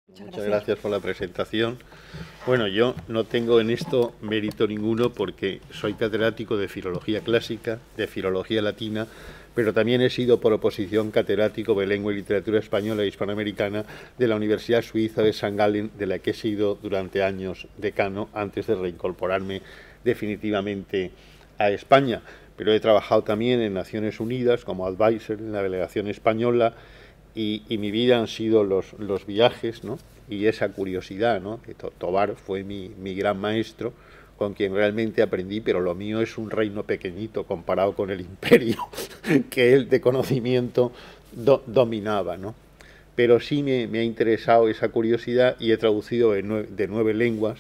Muchas gracias por la presentación. Bueno, yo no tengo en esto mérito ninguno porque soy catedrático de Filología Clásica, de Filología Latina, pero también he sido por oposición catedrático de Lengua y Literatura Española e Hispanoamericana de la Universidad Suiza de St. Gallen, de la que he sido durante años decano antes de reincorporarme definitivamente a España. Pero he trabajado también en Naciones Unidas como advisor en la delegación española y mi vida han sido los viajes, ¿no? Y esa curiosidad, ¿no? Que Tobar fue mi gran maestro, con quien realmente aprendí, pero lo mío es un reino pequeñito comparado con el imperio que él de conocimiento dominaba, ¿no? Pero sí me ha interesado esa curiosidad y he traducido de 9 lenguas,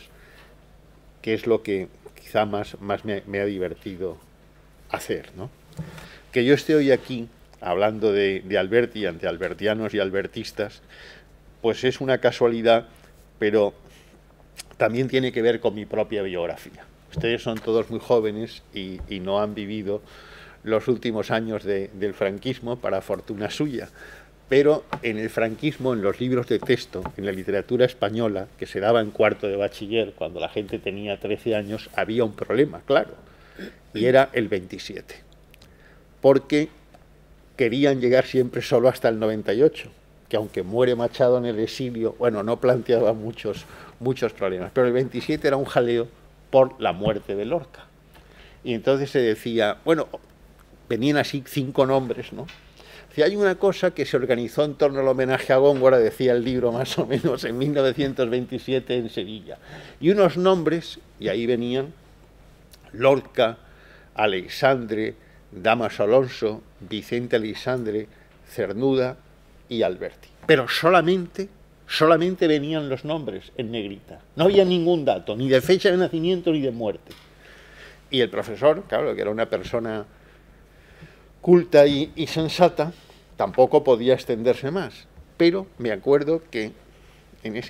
que es lo que quizá más me ha divertido hacer, ¿no? Que yo esté hoy aquí hablando de Alberti ante albertianos y albertistas, pues es una casualidad, pero también tiene que ver con mi propia biografía. Ustedes son todos muy jóvenes y no han vivido los últimos años del franquismo, para fortuna suya, pero en el franquismo, en los libros de texto, en la literatura española, que se daba en cuarto de bachiller, cuando la gente tenía 13 años, había un problema, claro, y era el 27, porque querían llegar siempre solo hasta el 98, que aunque muere Machado en el exilio, bueno, no planteaba muchos problemas, pero el 27 era un jaleo por la muerte de Lorca. Y entonces se decía, bueno, venían así 5 nombres, ¿no? Si hay una cosa que se organizó en torno al homenaje a Góngora, decía el libro más o menos, en 1927 en Sevilla, y unos nombres, y ahí venían Lorca, Aleixandre, Damas Alonso, Vicente Aleixandre, Cernuda y Alberti. Pero solamente venían los nombres en negrita. No había ningún dato, ni de fecha de nacimiento ni de muerte. Y el profesor, claro, que era una persona culta y sensata, tampoco podía extenderse más. Pero me acuerdo que en ese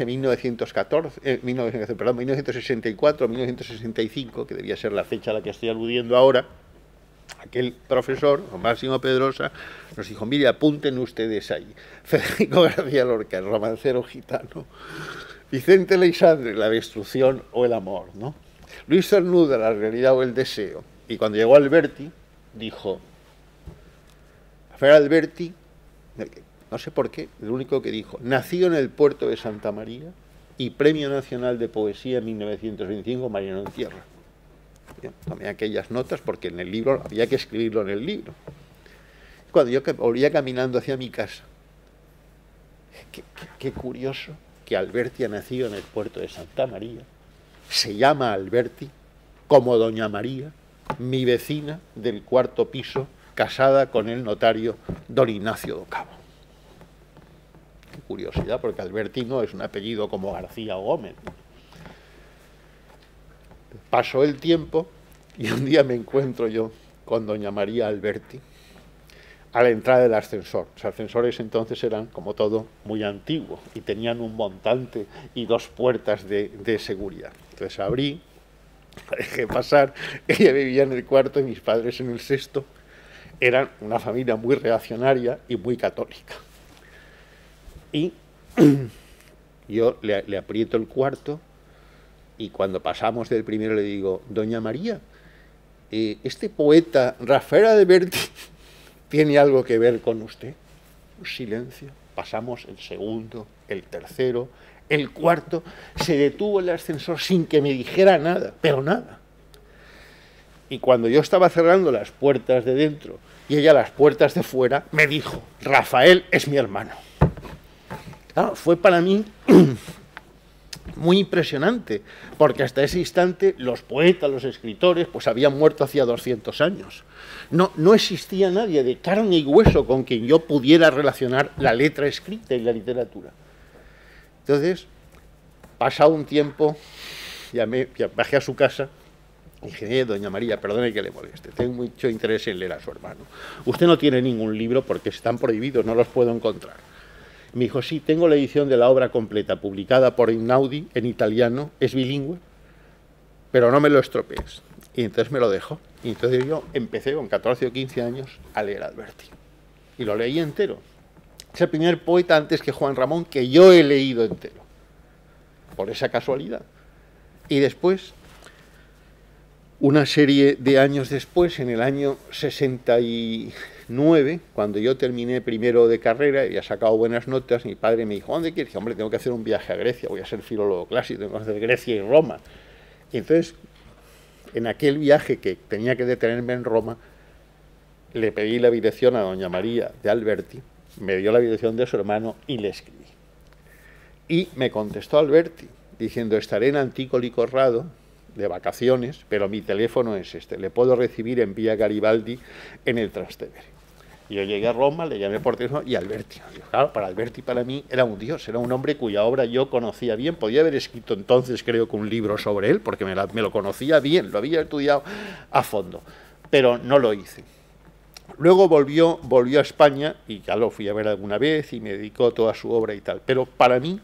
1964, 1965, que debía ser la fecha a la que estoy aludiendo ahora, aquel profesor, Máximo Pedrosa, nos dijo, mire, apunten ustedes ahí. Federico García Lorca, el romancero gitano. Vicente Aleixandre, la destrucción o el amor, ¿no? Luis Cernuda, la realidad o el deseo. Y cuando llegó Alberti, dijo, Rafael Alberti, no sé por qué, lo único que dijo, nacido en el puerto de Santa María y Premio Nacional de Poesía en 1925, Mariano en Tierra. Yo tomé aquellas notas porque en el libro había que escribirlo en el libro. Cuando yo volvía caminando hacia mi casa, qué curioso que Alberti ha nacido en el puerto de Santa María, se llama Alberti, como doña María, mi vecina del 4º piso, casada con el notario don Ignacio do Cabo. Qué curiosidad, porque Alberti no es un apellido como García o Gómez. Pasó el tiempo y un día me encuentro yo con doña María Alberti a la entrada del ascensor. Los ascensores entonces eran, como todo, muy antiguos y tenían un montante y 2 puertas de seguridad. Entonces abrí, la dejé pasar, ella vivía en el 4º y mis padres en el 6º. Eran una familia muy reaccionaria y muy católica. Y yo le aprieto el 4º y cuando pasamos del primero le digo, doña María, este poeta Rafael Alberti tiene algo que ver con usted. Un silencio. Pasamos el 2º, el 3º, el 4º. Se detuvo el ascensor sin que me dijera nada, pero nada. Y cuando yo estaba cerrando las puertas de dentro y ella las puertas de fuera, me dijo, Rafael es mi hermano. Claro, fue para mí muy impresionante, porque hasta ese instante los poetas, los escritores, pues habían muerto hacía 200 años. No existía nadie de carne y hueso con quien yo pudiera relacionar la letra escrita y la literatura. Entonces, pasado un tiempo, bajé a su casa y dije, doña María, perdone que le moleste, tengo mucho interés en leer a su hermano. Usted no tiene ningún libro porque están prohibidos, no los puedo encontrar. Me dijo, sí, tengo la edición de la obra completa, publicada por Einaudi en italiano, es bilingüe, pero no me lo estropees. Y entonces me lo dejó. Y entonces yo empecé con 14 o 15 años a leer Alberti. Y lo leí entero. Es el primer poeta antes que Juan Ramón que yo he leído entero. por esa casualidad. Y después, una serie de años después, en el año 69, cuando yo terminé primero de carrera y había sacado buenas notas, mi padre me dijo, ¿dónde quieres? Dije, hombre, tengo que hacer un viaje a Grecia, voy a ser filólogo clásico, tengo que hacer Grecia y Roma. Y entonces, en aquel viaje que tenía que detenerme en Roma, le pedí la dirección a doña María de Alberti, me dio la dirección de su hermano y le escribí. Y me contestó Alberti, diciendo, estaré en Antícoli Corrado, de vacaciones, pero mi teléfono es este, le puedo recibir en Vía Garibaldi en el Trastevere. Y yo llegué a Roma, le llamé por teléfono y Alberti. Claro, para Alberti, para mí, era un dios, era un hombre cuya obra yo conocía bien. Podía haber escrito entonces, creo que un libro sobre él, porque me lo conocía bien, lo había estudiado a fondo, pero no lo hice. Luego volvió a España y ya lo fui a ver alguna vez y me dedicó toda su obra y tal. Pero para mí,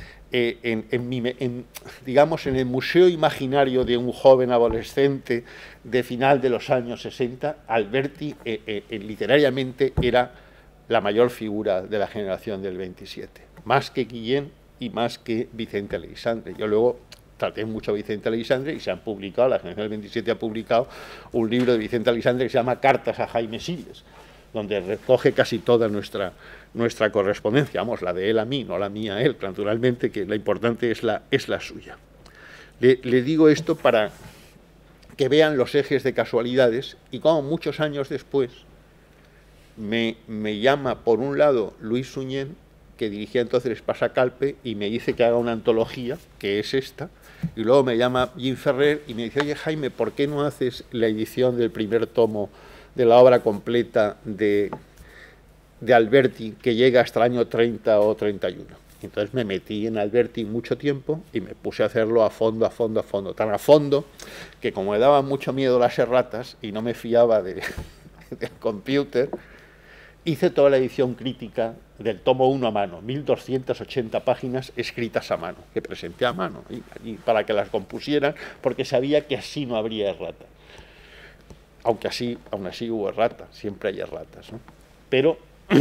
digamos, en el museo imaginario de un joven adolescente de final de los años 60, Alberti literariamente era la mayor figura de la generación del 27, más que Guillén y más que Vicente Aleixandre. Yo luego traté mucho a Vicente Aleixandre y se han publicado, la generación del 27 ha publicado un libro de Vicente Aleixandre que se llama Cartas a Jaime Siles, donde recoge casi toda nuestra correspondencia, vamos, la de él a mí, no la mía a él, naturalmente, que la importante es la suya. Le digo esto para que vean los ejes de casualidades y como muchos años después me llama, por un lado, Luis Suñén, que dirigía entonces Pasacalpe, y me dice que haga una antología, que es esta, y luego me llama Jim Ferrer y me dice, oye Jaime, ¿por qué no haces la edición del primer tomo de la obra completa de Alberti, que llega hasta el año 30 o 31? Entonces me metí en Alberti mucho tiempo y me puse a hacerlo a fondo, tan a fondo, que como me daban mucho miedo las erratas y no me fiaba del computer, hice toda la edición crítica del tomo 1 a mano, 1280 páginas escritas a mano, que presenté a mano, y para que las compusieran, porque sabía que así no habría errata. Aunque aún así hubo errata, siempre hay erratas, ¿no? Pero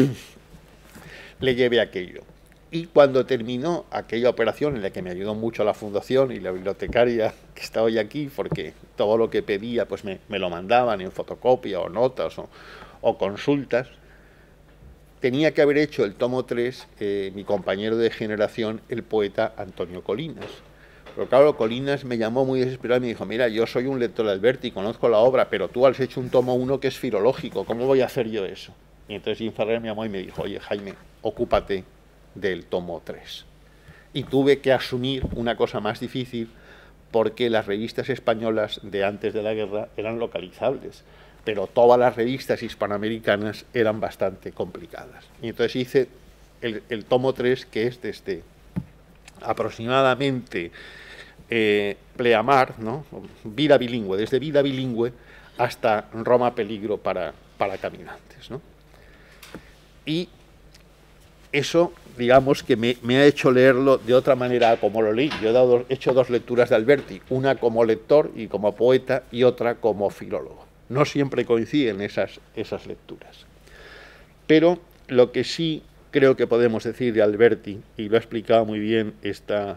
le llevé aquello. Y cuando terminó aquella operación, en la que me ayudó mucho la fundación y la bibliotecaria que está hoy aquí, porque todo lo que pedía pues me lo mandaban en fotocopia o notas o consultas, tenía que haber hecho el tomo 3 mi compañero de generación, el poeta Antonio Colinas. Pero claro, Colinas me llamó muy desesperado y me dijo, mira, yo soy un lector de Alberti, conozco la obra, pero tú has hecho un tomo 1 que es filológico, ¿cómo voy a hacer yo eso? Y entonces Jim Ferrer me llamó y me dijo, oye Jaime, ocúpate del tomo 3. Y tuve que asumir una cosa más difícil, porque las revistas españolas de antes de la guerra eran localizables, pero todas las revistas hispanoamericanas eran bastante complicadas. Y entonces hice el tomo 3, que es desde aproximadamente Pleamar, ¿no? Vida bilingüe, desde Vida bilingüe hasta Roma peligro para caminantes, ¿no? Y eso, digamos, que me ha hecho leerlo de otra manera como lo leí. Yo he hecho dos lecturas de Alberti, una como lector y como poeta y otra como filólogo. No siempre coinciden esas lecturas. Pero lo que sí creo que podemos decir de Alberti, y lo ha explicado muy bien esta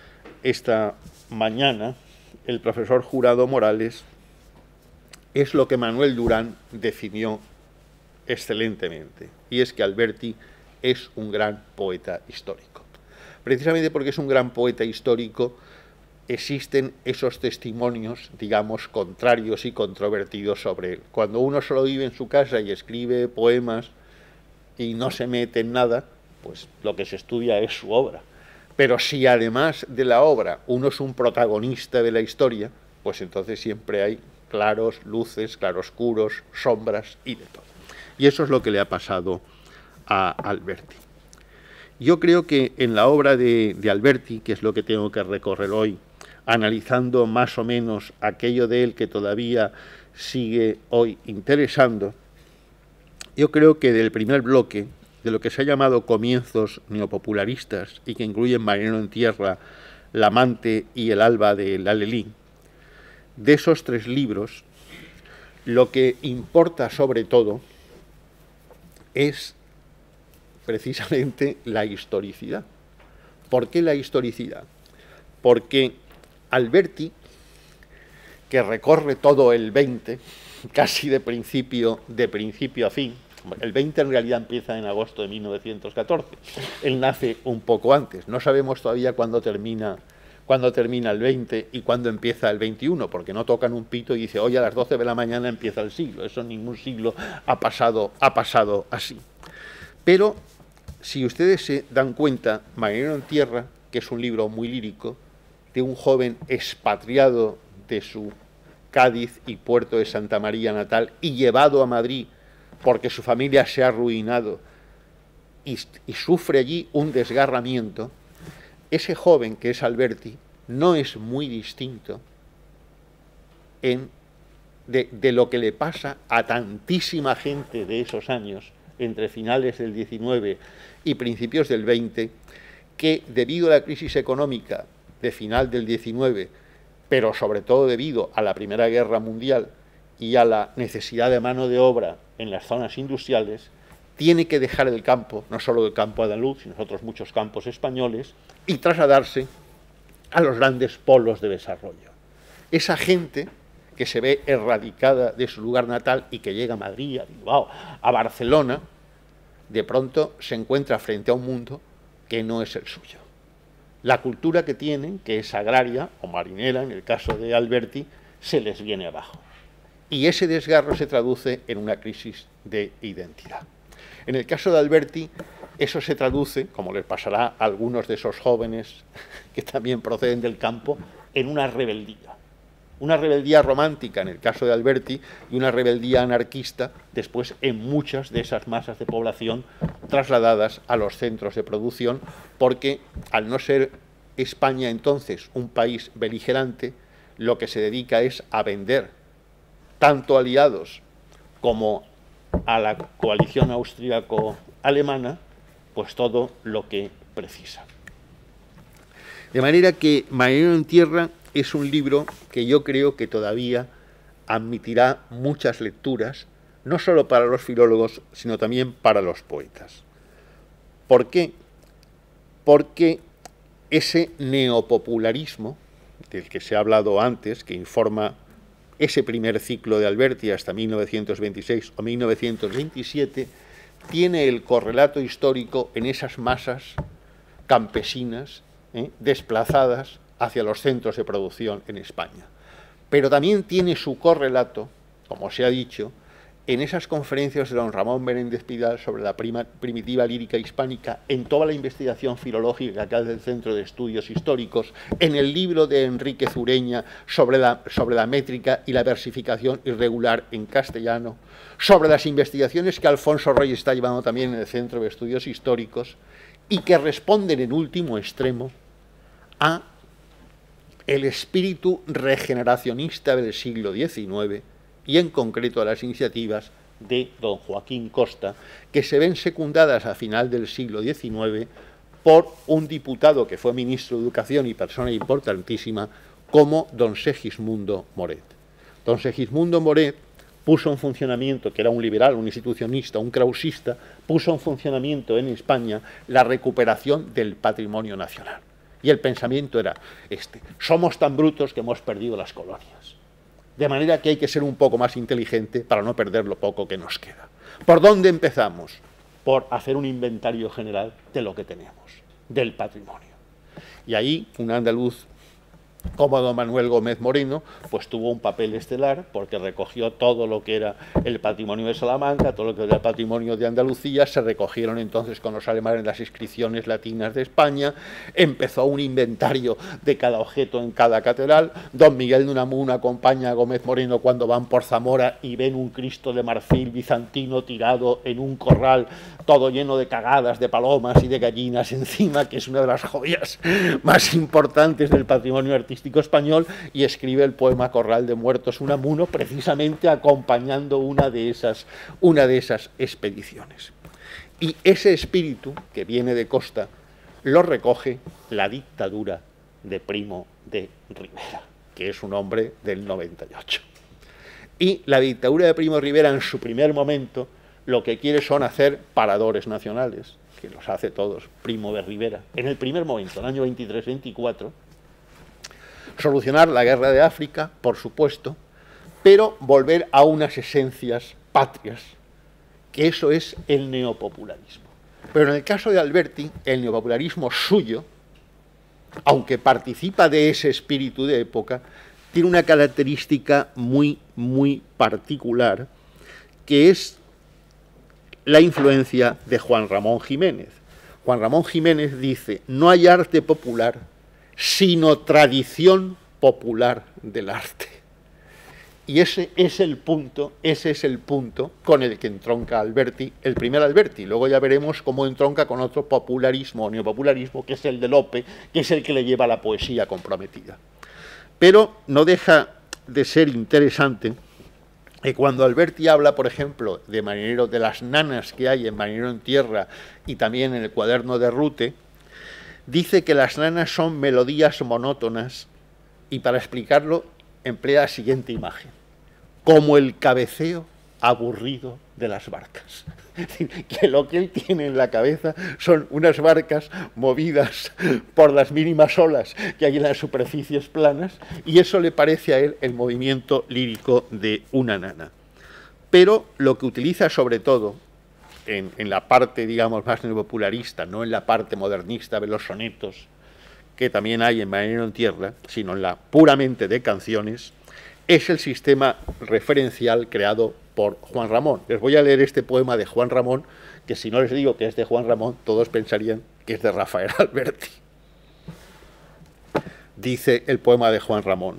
mañana el profesor Jurado Morales, es lo que Manuel Durán definió excelentemente, y es que Alberti es un gran poeta histórico. Precisamente porque es un gran poeta histórico, existen esos testimonios, digamos, contrarios y controvertidos sobre él. Cuando uno solo vive en su casa y escribe poemas y no se mete en nada, pues lo que se estudia es su obra. Pero si además de la obra uno es un protagonista de la historia, pues entonces siempre hay claros, luces, claroscuros, sombras y de todo. Y eso es lo que le ha pasado a Alberti. Yo creo que en la obra de Alberti, que es lo que tengo que recorrer hoy, analizando más o menos aquello de él que todavía sigue hoy interesando, yo creo que del primer bloque, de lo que se ha llamado comienzos neopopularistas y que incluyen Marinero en tierra, La amante y El alba de Lalelí, de esos tres libros, lo que importa sobre todo es precisamente la historicidad. ¿Por qué la historicidad? porque Alberti, que recorre todo el 20, casi de principio a fin, el 20 en realidad empieza en agosto de 1914, él nace un poco antes, no sabemos todavía cuándo termina el 20 y cuándo empieza el 21, porque no tocan un pito y dice, oye, a las 12 de la mañana empieza el siglo, eso ningún siglo ha pasado así. Pero, si ustedes se dan cuenta, Marinero en Tierra, que es un libro muy lírico, de un joven expatriado de su Cádiz y puerto de Santa María natal y llevado a Madrid porque su familia se ha arruinado y sufre allí un desgarramiento, ese joven que es Alberti no es muy distinto de lo que le pasa a tantísima gente de esos años, entre finales del 19 y principios del 20, que debido a la crisis económica de final del 19, pero sobre todo debido a la Primera Guerra Mundial y a la necesidad de mano de obra en las zonas industriales, tiene que dejar el campo, no solo el campo andaluz, sino otros muchos campos españoles, y trasladarse a los grandes polos de desarrollo. Esa gente que se ve erradicada de su lugar natal y que llega a Madrid, a Bilbao, a Barcelona, de pronto se encuentra frente a un mundo que no es el suyo. La cultura que tienen, que es agraria o marinera, en el caso de Alberti, se les viene abajo. Y ese desgarro se traduce en una crisis de identidad. En el caso de Alberti, eso se traduce, como les pasará a algunos de esos jóvenes que también proceden del campo, en una rebeldía. Una rebeldía romántica en el caso de Alberti y una rebeldía anarquista después en muchas de esas masas de población trasladadas a los centros de producción, porque al no ser España entonces un país beligerante, lo que se dedica es a vender tanto aliados como a la coalición austríaco-alemana, pues todo lo que precisa. De manera que Marinero en Tierra es un libro que yo creo que todavía admitirá muchas lecturas, no solo para los filólogos, sino también para los poetas. ¿Por qué? Porque ese neopopularismo, del que se ha hablado antes, que informa ese primer ciclo de Alberti hasta 1926 o 1927, tiene el correlato histórico en esas masas campesinas desplazadas hacia los centros de producción en España. Pero también tiene su correlato, como se ha dicho, en esas conferencias de don Ramón Menéndez Pidal sobre la primitiva lírica hispánica, en toda la investigación filológica que hace el Centro de Estudios Históricos, en el libro de Enrique Zureña sobre la métrica y la versificación irregular en castellano, sobre las investigaciones que Alfonso Rey está llevando también en el Centro de Estudios Históricos y que responden en último extremo a el espíritu regeneracionista del siglo XIX y en concreto a las iniciativas de don Joaquín Costa, que se ven secundadas a final del siglo XIX por un diputado que fue ministro de Educación y persona importantísima como don Segismundo Moret. Don Segismundo Moret puso en funcionamiento, que era un liberal, un institucionista, un krausista, puso en funcionamiento en España la recuperación del patrimonio nacional. Y el pensamiento era somos tan brutos que hemos perdido las colonias. De manera que hay que ser un poco más inteligente para no perder lo poco que nos queda. ¿Por dónde empezamos? Por hacer un inventario general de lo que tenemos, del patrimonio. Y ahí un andaluz como don Manuel Gómez Moreno, pues tuvo un papel estelar porque recogió todo lo que era el patrimonio de Salamanca, todo lo que era el patrimonio de Andalucía, se recogieron entonces con los alemanes las inscripciones latinas de España, empezó un inventario de cada objeto en cada catedral, don Miguel de Unamuno acompaña a Gómez Moreno cuando van por Zamora y ven un Cristo de marfil bizantino tirado en un corral, todo lleno de cagadas de palomas y de gallinas encima, que es una de las joyas más importantes del patrimonio artístico español, y escribe el poema Corral de Muertos Unamuno precisamente acompañando una de esas expediciones. Y ese espíritu que viene de Costa lo recoge la dictadura de Primo de Rivera, que es un hombre del 98. Y la dictadura de Primo de Rivera en su primer momento lo que quiere son hacer paradores nacionales, que los hace todos Primo de Rivera. En el primer momento, en el año 23-24, Solucionar la guerra de África, por supuesto, pero volver a unas esencias patrias, que eso es el neopopularismo. Pero en el caso de Alberti, el neopopularismo suyo, aunque participa de ese espíritu de época, tiene una característica muy, muy particular, que es la influencia de Juan Ramón Jiménez. Juan Ramón Jiménez dice: no hay arte popular, sino tradición popular del arte. Y ese es el punto con el que entronca Alberti, el primer Alberti. Luego ya veremos cómo entronca con otro popularismo o neopopularismo, que es el de Lope, que es el que le lleva a la poesía comprometida. Pero no deja de ser interesante que cuando Alberti habla, por ejemplo, de Marinero, de las nanas que hay en Marinero en Tierra y también en el cuaderno de Rute, dice que las nanas son melodías monótonas y para explicarlo emplea la siguiente imagen: como el cabeceo aburrido de las barcas. Es decir, que lo que él tiene en la cabeza son unas barcas movidas por las mínimas olas que hay en las superficies planas, y eso le parece a él el movimiento lírico de una nana. Pero lo que utiliza sobre todo en la parte, digamos, más neopopularista, no en la parte modernista de los sonetos, que también hay en Marinero en Tierra, sino en la puramente de canciones, es el sistema referencial creado por Juan Ramón. Les voy a leer este poema de Juan Ramón, que si no les digo que es de Juan Ramón, todos pensarían que es de Rafael Alberti. Dice el poema de Juan Ramón: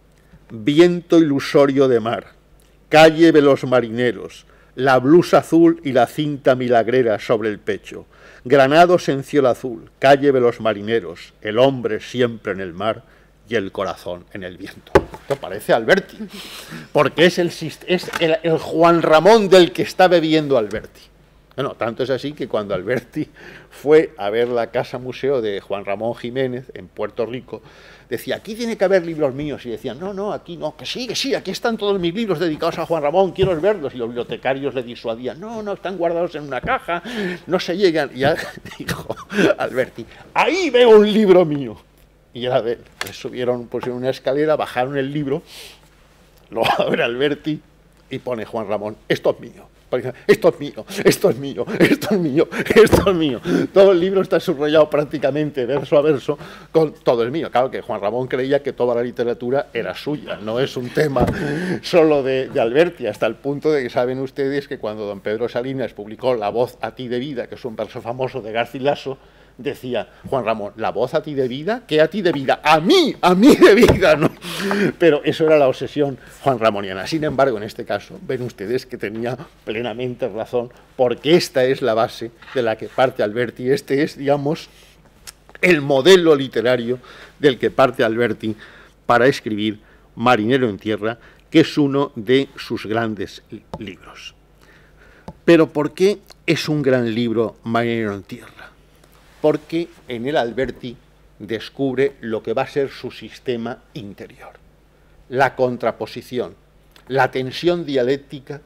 viento ilusorio de mar, calle de los marineros, la blusa azul y la cinta milagrera sobre el pecho, granados en cielo azul, calle de los marineros, el hombre siempre en el mar y el corazón en el viento. Esto parece Alberti, porque es el Juan Ramón del que está bebiendo Alberti. Bueno, tanto es así que cuando Alberti fue a ver la casa museo de Juan Ramón Jiménez en Puerto Rico, decía: aquí tiene que haber libros míos, y decían: no, no, aquí no, que sí, aquí están todos mis libros dedicados a Juan Ramón, quiero verlos, y los bibliotecarios le disuadían: no, no, están guardados en una caja, no se llegan. Y ya dijo Alberti: ahí veo un libro mío. Y era de él. Le subieron, pusieron una escalera, bajaron el libro, lo abre Alberti y pone Juan Ramón: esto es mío. Esto es mío, esto es mío, esto es mío, esto es mío. Todo el libro está subrayado prácticamente verso a verso con todo el mío. Claro que Juan Ramón creía que toda la literatura era suya, no es un tema solo de Alberti, hasta el punto de que saben ustedes que cuando don Pedro Salinas publicó La voz a ti de vida, que es un verso famoso de Garcilaso, decía Juan Ramón: la voz a ti de vida, ¿qué a ti de vida? A mí de vida, ¿no? Pero eso era la obsesión juanramoniana. Sin embargo, en este caso, ven ustedes que tenía plenamente razón, porque esta es la base de la que parte Alberti. Este es, digamos, el modelo literario del que parte Alberti para escribir Marinero en Tierra, que es uno de sus grandes libros. Pero ¿por qué es un gran libro Marinero en Tierra? Porque en el Alberti descubre lo que va a ser su sistema interior, la contraposición, la tensión dialéctica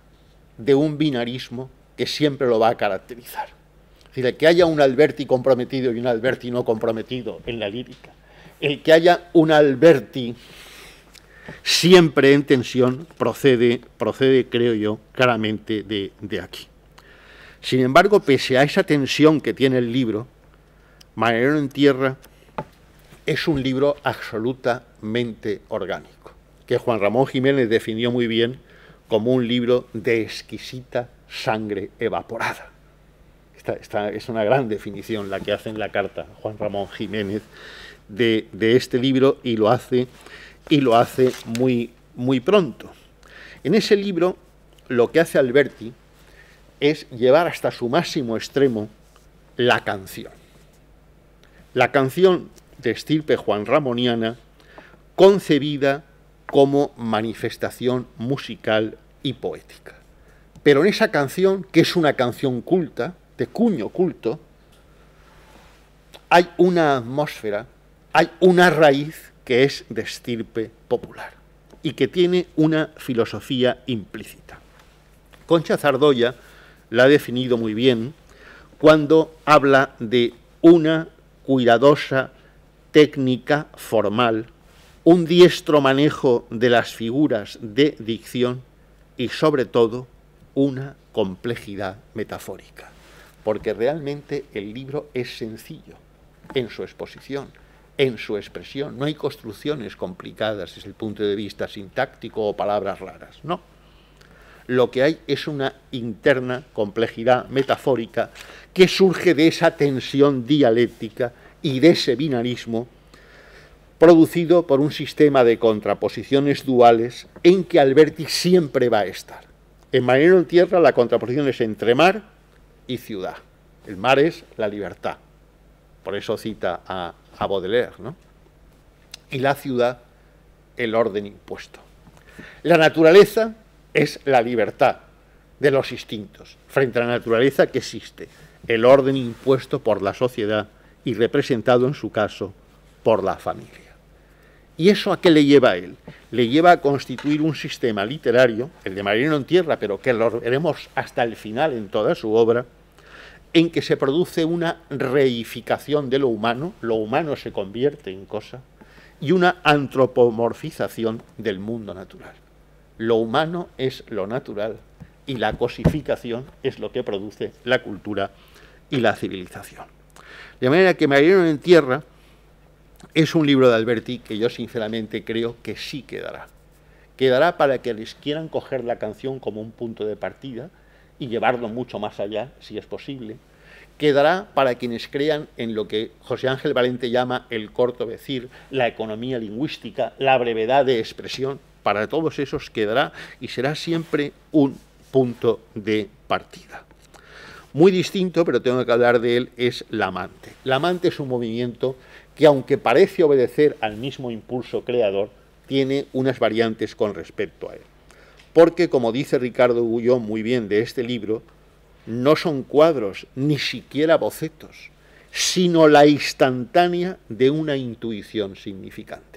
de un binarismo que siempre lo va a caracterizar. Es decir, el que haya un Alberti comprometido y un Alberti no comprometido en la lírica, el que haya un Alberti siempre en tensión, procede, creo yo, claramente de aquí. Sin embargo, pese a esa tensión que tiene el libro, Marinero en Tierra es un libro absolutamente orgánico, que Juan Ramón Jiménez definió muy bien como un libro de exquisita sangre evaporada. Esta es una gran definición la que hace en la carta Juan Ramón Jiménez de este libro, y lo hace muy, muy pronto. En ese libro lo que hace Alberti es llevar hasta su máximo extremo la canción. La canción de estirpe juanramoniana, concebida como manifestación musical y poética. Pero en esa canción, que es una canción culta, de cuño culto, hay una atmósfera, hay una raíz que es de estirpe popular y que tiene una filosofía implícita. Concha Zardoya la ha definido muy bien cuando habla de una cuidadosa técnica formal un diestro manejo de las figuras de dicción y, sobre todo, una complejidad metafórica, porque realmente el libro es sencillo en su exposición, en su expresión. No hay construcciones complicadas desde el punto de vista sintáctico o palabras raras, no. Lo que hay es una interna complejidad metafórica que surge de esa tensión dialéctica y de ese binarismo producido por un sistema de contraposiciones duales en que Alberti siempre va a estar. En Marinero en Tierra la contraposición es entre mar y ciudad. El mar es la libertad, por eso cita a Baudelaire, ¿no? Y la ciudad, el orden impuesto. La naturaleza es la libertad de los instintos frente a la naturaleza que existe, el orden impuesto por la sociedad y representado en su caso por la familia. ¿Y eso a qué le lleva a él? Le lleva a constituir un sistema literario, el de Marinero en Tierra, pero que lo veremos hasta el final en toda su obra, en que se produce una reificación de lo humano se convierte en cosa, y una antropomorfización del mundo natural. Lo humano es lo natural y la cosificación es lo que produce la cultura y la civilización. De manera que Marinero en Tierra es un libro de Alberti que yo sinceramente creo que sí quedará. Quedará para que les quieran coger la canción como un punto de partida y llevarlo mucho más allá, si es posible. Quedará para quienes crean en lo que José Ángel Valente llama el corto decir, la economía lingüística, la brevedad de expresión. Para todos esos quedará y será siempre un punto de partida. Muy distinto, pero tengo que hablar de él, es La Amante. La Amante es un movimiento que, aunque parece obedecer al mismo impulso creador, tiene unas variantes con respecto a él. Porque, como dice Ricardo Gullón muy bien de este libro, no son cuadros, ni siquiera bocetos, sino la instantánea de una intuición significante.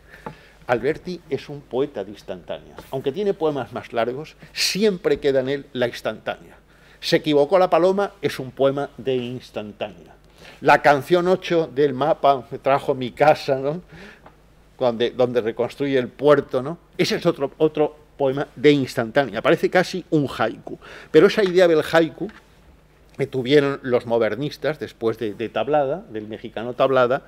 Alberti es un poeta de instantáneas. Aunque tiene poemas más largos, siempre queda en él la instantánea. Se equivocó la paloma es un poema de instantánea. La canción 8 del mapa, me trajo mi casa, ¿no? donde reconstruye el puerto, ¿no? Ese es otro poema de instantánea, parece casi un haiku. Pero esa idea del haiku que tuvieron los modernistas después de Tablada, del mexicano Tablada,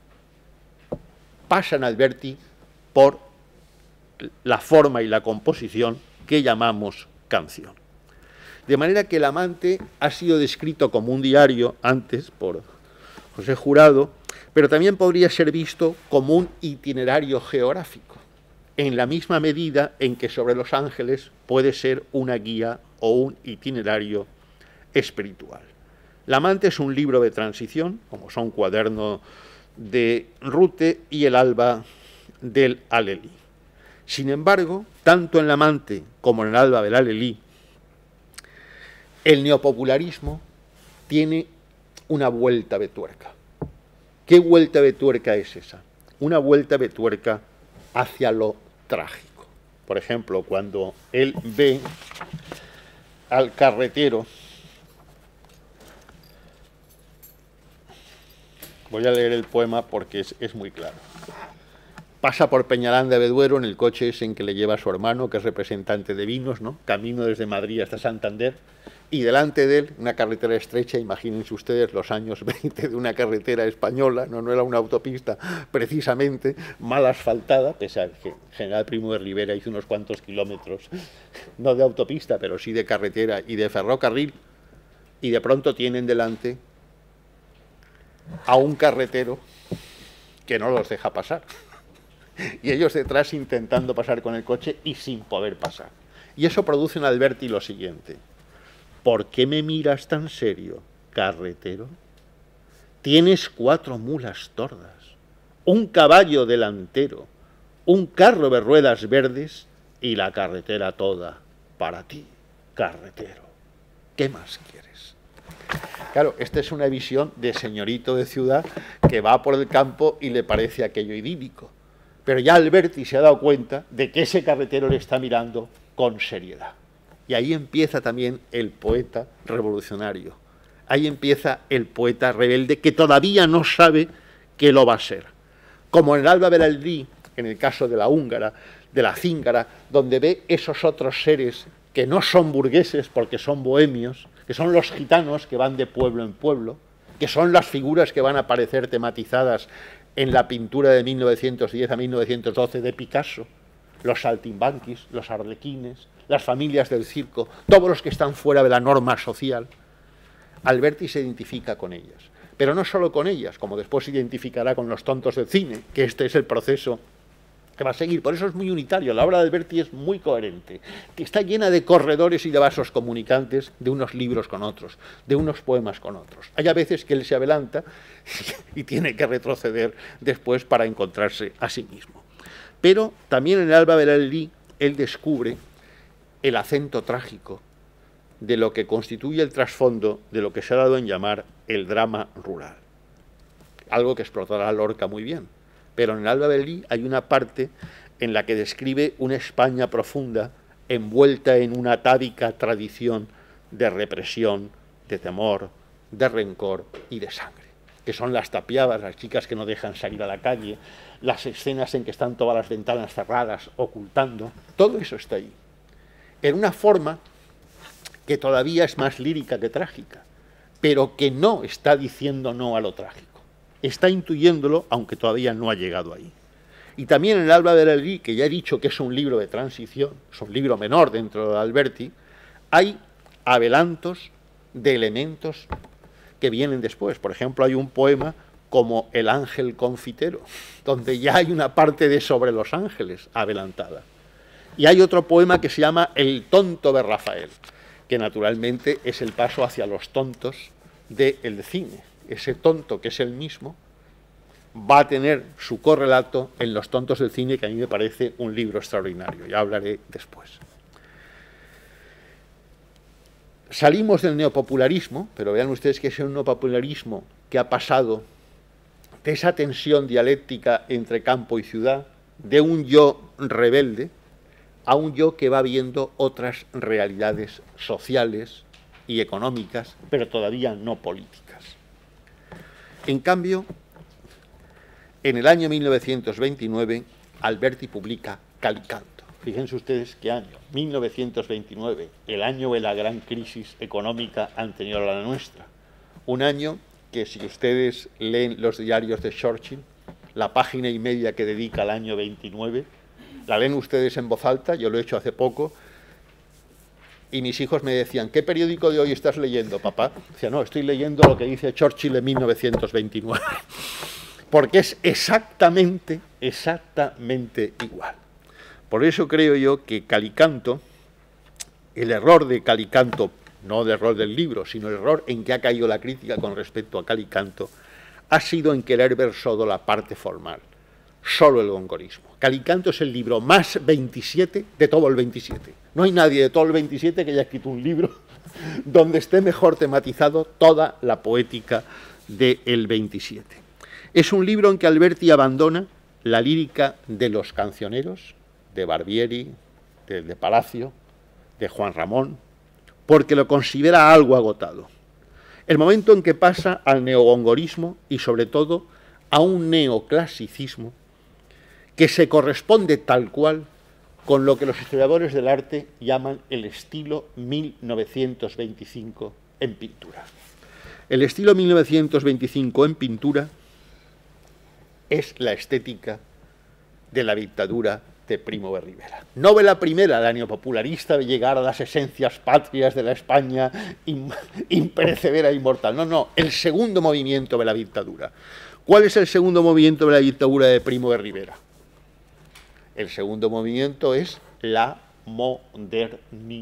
pasan a Alberti por la forma y la composición que llamamos canción. De manera que El Amante ha sido descrito como un diario antes por José Jurado, pero también podría ser visto como un itinerario geográfico, en la misma medida en que Sobre los Ángeles puede ser una guía o un itinerario espiritual. El Amante es un libro de transición, como son Cuaderno de Rute y El Alba del Alelí. Sin embargo, tanto en El Amante como en El Alba del Alelí, el neopopularismo tiene una vuelta de tuerca. ¿Qué vuelta de tuerca es esa? Una vuelta de tuerca hacia lo trágico. Por ejemplo, cuando él ve al carretero, voy a leer el poema porque es muy claro. Pasa por Peñaranda de Duero en el coche ese en que le lleva a su hermano, que es representante de vinos, ¿no? Camino desde Madrid hasta Santander, y delante de él una carretera estrecha. Imagínense ustedes los años 20 de una carretera española, no era una autopista precisamente, mal asfaltada, pese a que General Primo de Rivera hizo unos cuantos kilómetros, no de autopista, pero sí de carretera y de ferrocarril, y de pronto tienen delante a un carretero que no los deja pasar. Y ellos detrás intentando pasar con el coche y sin poder pasar. Y eso produce en Alberti lo siguiente: ¿por qué me miras tan serio, carretero? Tienes 4 mulas tordas, un caballo delantero, un carro de ruedas verdes y la carretera toda para ti, carretero. ¿Qué más quieres? Claro, esta es una visión de señorito de ciudad que va por el campo y le parece aquello idílico. Pero ya Alberti se ha dado cuenta de que ese carretero le está mirando con seriedad. Y ahí empieza también el poeta revolucionario. Ahí empieza el poeta rebelde que todavía no sabe que lo va a ser. Como en el Alba del Alelí en el caso de la húngara, de la cíngara, donde ve esos otros seres que no son burgueses porque son bohemios, que son los gitanos que van de pueblo en pueblo, que son las figuras que van a aparecer tematizadas en la pintura de 1910 a 1912 de Picasso, los saltimbanquis, los arlequines, las familias del circo, todos los que están fuera de la norma social. Alberti se identifica con ellas, pero no solo con ellas, como después se identificará con los tontos del cine, que este es el proceso que va a seguir. Por eso es muy unitario, la obra de Alberti es muy coherente, que está llena de corredores y de vasos comunicantes de unos libros con otros, de unos poemas con otros. Hay a veces que él se adelanta y tiene que retroceder después para encontrarse a sí mismo. Pero también en el Alba de Lely él descubre el acento trágico de lo que constituye el trasfondo de lo que se ha dado en llamar el drama rural. Algo que explotará Lorca muy bien. Pero en el Alba de Lely hay una parte en la que describe una España profunda envuelta en una atávica tradición de represión, de temor, de rencor y de sangre, que son las tapiadas, las chicas que no dejan salir a la calle, las escenas en que están todas las ventanas cerradas, ocultando, todo eso está ahí, en una forma que todavía es más lírica que trágica, pero que no está diciendo no a lo trágico. Está intuyéndolo, aunque todavía no ha llegado ahí. Y también en el Alba de Lely, que ya he dicho que es un libro de transición, es un libro menor dentro de Alberti, hay adelantos de elementos que vienen después. Por ejemplo, hay un poema como El ángel confitero, donde ya hay una parte de sobre los ángeles adelantada. Y hay otro poema que se llama El tonto de Rafael, que naturalmente es el paso hacia los tontos del cine. Ese tonto, que es el mismo, va a tener su correlato en Los tontos del cine, que a mí me parece un libro extraordinario. Ya hablaré después. Salimos del neopopularismo, pero vean ustedes que es un neopopularismo que ha pasado de esa tensión dialéctica entre campo y ciudad, de un yo rebelde, a un yo que va viendo otras realidades sociales y económicas, pero todavía no políticas. En cambio, en el año 1929, Alberti publica Calicanto. Fíjense ustedes qué año, 1929, el año de la gran crisis económica anterior a la nuestra. Un año que, si ustedes leen los diarios de Churchill, la página y media que dedica al año 29, la leen ustedes en voz alta, yo lo he hecho hace poco, y mis hijos me decían, ¿qué periódico de hoy estás leyendo, papá? Decía, no, estoy leyendo lo que dice Churchill en 1929. Porque es exactamente igual. Por eso creo yo que Calicanto, el error de Calicanto, no el error del libro, sino el error en que ha caído la crítica con respecto a Calicanto, ha sido en querer ver solo la parte formal, solo el gongorismo. Calicanto es el libro más 27 de todo el 27. No hay nadie de todo el 27 que haya escrito un libro donde esté mejor tematizado toda la poética del 27. Es un libro en que Alberti abandona la lírica de los cancioneros, de Barbieri, de Palacio, de Juan Ramón, porque lo considera algo agotado. El momento en que pasa al neogongorismo y sobre todo a un neoclasicismo que se corresponde tal cual con lo que los historiadores del arte llaman el estilo 1925 en pintura. El estilo 1925 en pintura es la estética de la dictadura de Primo de Rivera. No de la primera, la neopopularista de llegar a las esencias patrias de la España imperecedera e inmortal. No, no, el segundo movimiento de la dictadura. ¿Cuál es el segundo movimiento de la dictadura de Primo de Rivera? El segundo movimiento es la modernidad.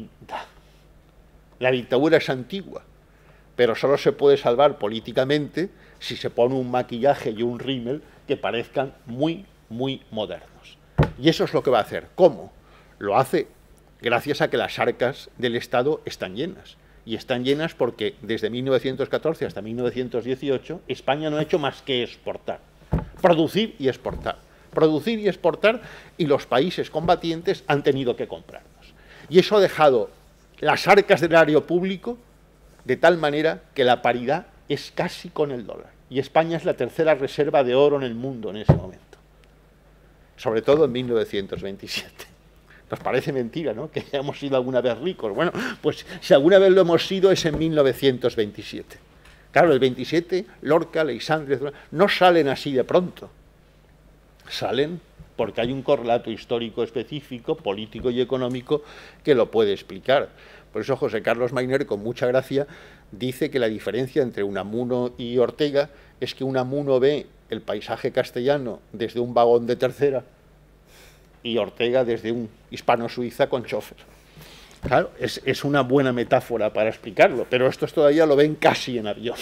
La dictadura es antigua, pero solo se puede salvar políticamente si se pone un maquillaje y un rímel que parezcan muy, muy modernos. Y eso es lo que va a hacer. ¿Cómo? Lo hace gracias a que las arcas del Estado están llenas. Y están llenas porque desde 1914 hasta 1918 España no ha hecho más que exportar, producir y exportar. Producir y exportar, y los países combatientes han tenido que comprarnos. Y eso ha dejado las arcas del erario público de tal manera que la paridad es casi con el dólar. Y España es la tercera reserva de oro en el mundo en ese momento. sobre todo en 1927. Nos parece mentira, ¿no?, que hayamos sido alguna vez ricos. Bueno, pues si alguna vez lo hemos sido es en 1927. Claro, el 27, Lorca, Leisandre, no salen así de pronto. Salen porque hay un correlato histórico específico, político y económico que lo puede explicar. Por eso José Carlos Mayner, con mucha gracia, dice que la diferencia entre Unamuno y Ortega es que Unamuno ve el paisaje castellano desde un vagón de tercera y Ortega desde un hispano-suiza con chofer. Claro, es una buena metáfora para explicarlo, pero estos todavía lo ven casi en avión,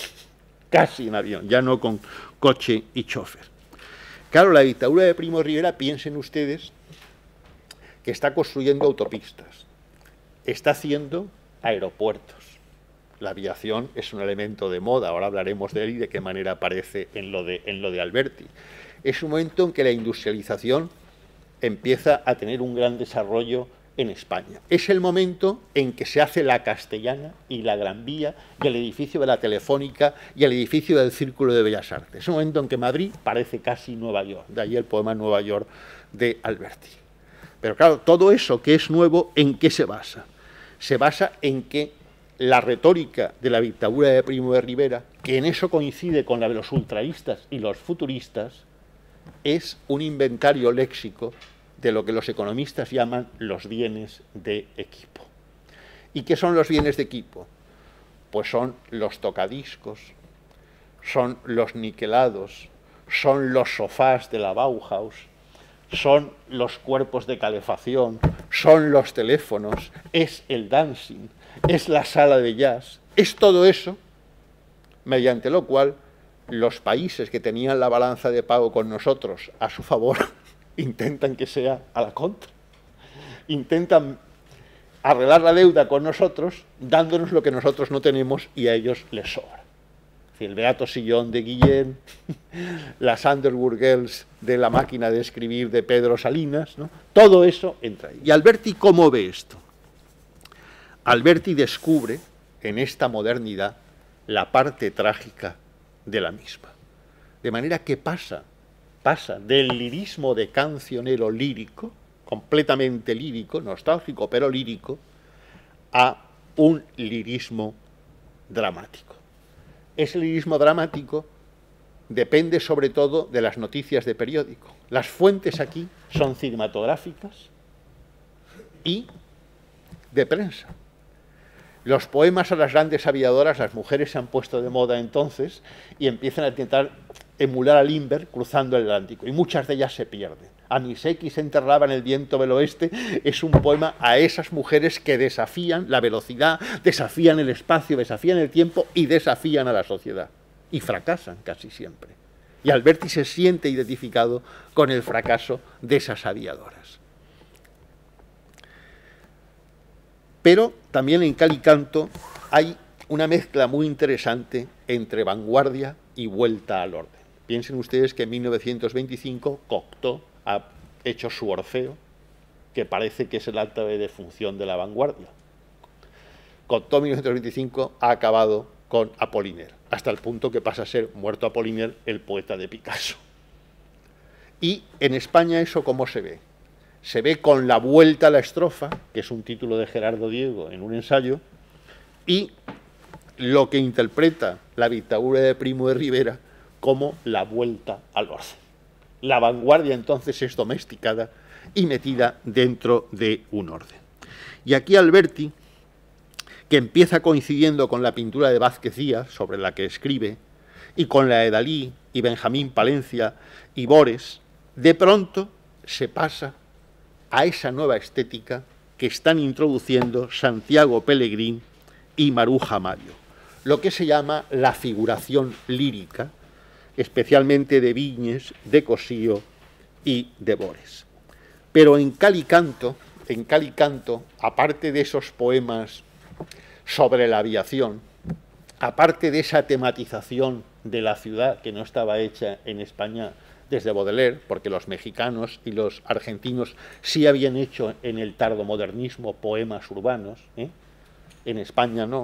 ya no con coche y chofer. Claro, la dictadura de Primo de Rivera, piensen ustedes, que está construyendo autopistas, está haciendo aeropuertos. La aviación es un elemento de moda, ahora hablaremos de él y de qué manera aparece en lo de Alberti. Es un momento en que la industrialización empieza a tener un gran desarrollo en España. Es el momento en que se hace la Castellana y la Gran Vía y el edificio de la Telefónica y el edificio del Círculo de Bellas Artes. Es un momento en que Madrid parece casi Nueva York, de ahí el poema Nueva York de Alberti. Pero claro, todo eso que es nuevo, ¿en qué se basa? Se basa en que la retórica de la dictadura de Primo de Rivera, que en eso coincide con la de los ultraístas y los futuristas, es un inventario léxico de lo que los economistas llaman los bienes de equipo. ¿Y qué son los bienes de equipo? Pues son los tocadiscos, son los niquelados, son los sofás de la Bauhaus, son los cuerpos de calefacción, son los teléfonos, es el dancing, es la sala de jazz, es todo eso, mediante lo cual los países que tenían la balanza de pago con nosotros a su favor intentan que sea a la contra. Intentan arreglar la deuda con nosotros, dándonos lo que nosotros no tenemos y a ellos les sobra. El Beato Sillón de Guillén, las Underwood Girls de La máquina de escribir de Pedro Salinas, ¿no? Todo eso entra ahí. ¿Y Alberti cómo ve esto? Alberti descubre en esta modernidad la parte trágica de la misma. De manera que pasa del lirismo de cancionero lírico, completamente lírico, nostálgico pero lírico, a un lirismo dramático. Ese lirismo dramático depende sobre todo de las noticias de periódico. Las fuentes aquí son cinematográficas y de prensa. Los poemas a las grandes aviadoras, las mujeres se han puesto de moda entonces y empiezan a intentar emular a Lindbergh cruzando el Atlántico, y muchas de ellas se pierden. A mis X se enterraba en el viento del oeste es un poema a esas mujeres que desafían la velocidad, desafían el espacio, desafían el tiempo y desafían a la sociedad. Y fracasan casi siempre. Y Alberti se siente identificado con el fracaso de esas aviadoras. Pero también en Cal y Canto hay una mezcla muy interesante entre vanguardia y vuelta al orden. Piensen ustedes que en 1925 Cocteau ha hecho su Orfeo, que parece que es el acta de defunción de la vanguardia. Cocteau en 1925 ha acabado con Apollinaire, hasta el punto que pasa a ser, muerto Apollinaire, el poeta de Picasso. Y en España eso ¿cómo se ve? Se ve con la vuelta a la estrofa, que es un título de Gerardo Diego en un ensayo, y lo que interpreta la dictadura de Primo de Rivera como la vuelta al orden. La vanguardia entonces es domesticada y metida dentro de un orden. Y aquí Alberti, que empieza coincidiendo con la pintura de Vázquez Díaz, sobre la que escribe, y con la de Dalí y Benjamín Palencia y Bores, de pronto se pasa a esa nueva estética que están introduciendo Santiago Pellegrín y Maruja Mario, lo que se llama la figuración lírica, especialmente de Viñes, de Cosío y de Bores. Pero en Cal y Canto, aparte de esos poemas sobre la aviación, aparte de esa tematización de la ciudad que no estaba hecha en España desde Baudelaire, porque los mexicanos y los argentinos sí habían hecho en el tardomodernismo poemas urbanos, en España no,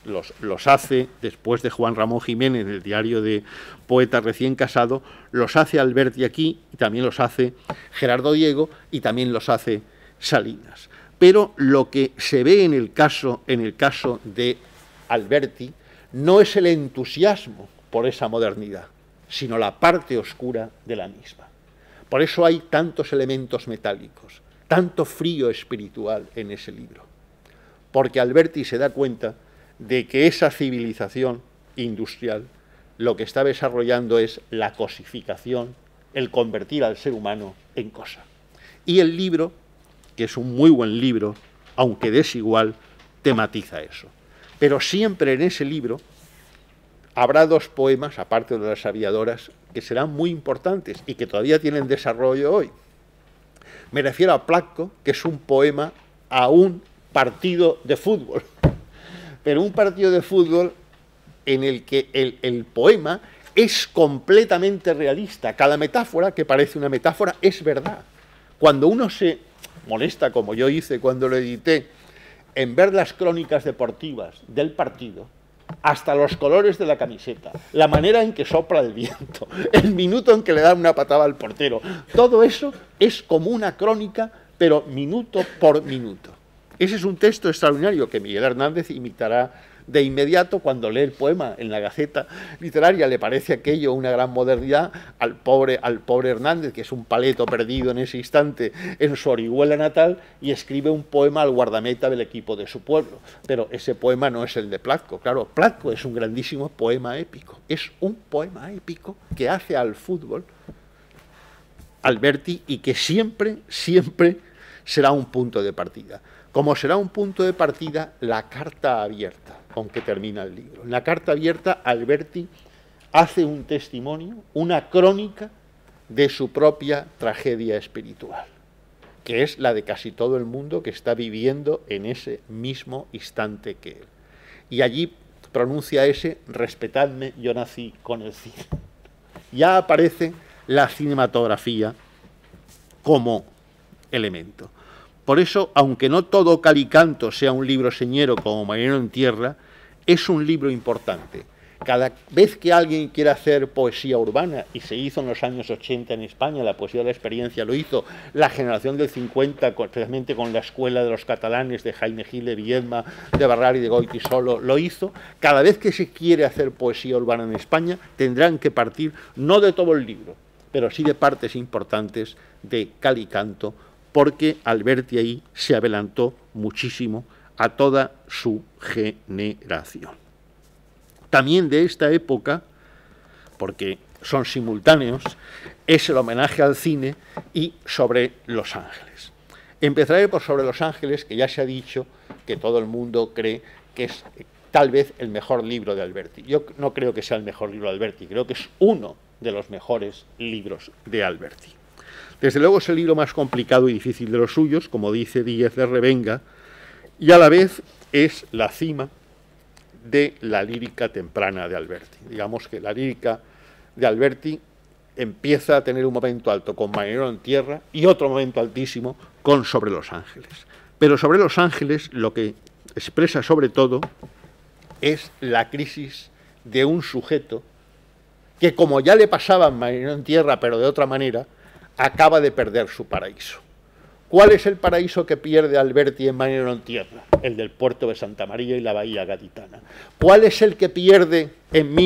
los hace, después de Juan Ramón Jiménez, en el diario de Poeta Recién Casado, los hace Alberti aquí, y también los hace Gerardo Diego, y también los hace Salinas. Pero lo que se ve en el caso de Alberti no es el entusiasmo por esa modernidad, sino la parte oscura de la misma. Por eso hay tantos elementos metálicos, tanto frío espiritual en ese libro, porque Alberti se da cuenta de que esa civilización industrial lo que está desarrollando es la cosificación, el convertir al ser humano en cosa. Y el libro, que es un muy buen libro, aunque desigual, tematiza eso. Pero siempre en ese libro habrá dos poemas, aparte de las aviadoras, que serán muy importantes y que todavía tienen desarrollo hoy. Me refiero a Platko, que es un poema a un partido de fútbol, pero un partido de fútbol en el que el poema es completamente realista. Cada metáfora, que parece una metáfora, es verdad. Cuando uno se molesta, como yo hice cuando lo edité, en ver las crónicas deportivas del partido, hasta los colores de la camiseta, la manera en que sopla el viento, el minuto en que le dan una patada al portero, todo eso es como una crónica, pero minuto por minuto. Ese es un texto extraordinario que Miguel Hernández imitará de inmediato. Cuando lee el poema en la Gaceta Literaria le parece aquello una gran modernidad. Al pobre Hernández, que es un paleto perdido en ese instante en su Orihuela natal, y escribe un poema al guardameta del equipo de su pueblo. Pero ese poema no es el de Platko. Claro, Platko es un grandísimo poema épico. Es un poema épico que hace al fútbol Alberti y que siempre, siempre será un punto de partida. Como será un punto de partida la carta abierta con que termina el libro. En la carta abierta, Alberti hace un testimonio, una crónica de su propia tragedia espiritual, que es la de casi todo el mundo que está viviendo en ese mismo instante que él. Y allí pronuncia ese: respetadme, yo nací con el cine. Ya aparece la cinematografía como elemento. Por eso, aunque no todo Cal y Canto sea un libro señero como Marinero en Tierra, es un libro importante. Cada vez que alguien quiere hacer poesía urbana, y se hizo en los años 80 en España, la poesía de la experiencia lo hizo, la generación del 50, especialmente con la escuela de los catalanes de Jaime Gil de Viedma, de Barral y de Goytisolo, lo hizo. Cada vez que se quiere hacer poesía urbana en España, tendrán que partir no de todo el libro, pero sí de partes importantes de Cal y Canto, porque Alberti ahí se adelantó muchísimo a toda su generación. También de esta época, porque son simultáneos, es el homenaje al cine y Sobre los Ángeles. Empezaré por Sobre los Ángeles, que ya se ha dicho que todo el mundo cree que es tal vez el mejor libro de Alberti. Yo no creo que sea el mejor libro de Alberti, creo que es uno de los mejores libros de Alberti. Desde luego es el libro más complicado y difícil de los suyos, como dice Díez de Revenga, y a la vez es la cima de la lírica temprana de Alberti. Digamos que la lírica de Alberti empieza a tener un momento alto con Marinero en Tierra y otro momento altísimo con Sobre los Ángeles. Pero Sobre los Ángeles lo que expresa sobre todo es la crisis de un sujeto que, como ya le pasaba en Marinero en Tierra, pero de otra manera, acaba de perder su paraíso. ¿Cuál es el paraíso que pierde Alberti en Marinero en Tierra? El del puerto de Santa María y la bahía gaditana. ¿Cuál es el que pierde en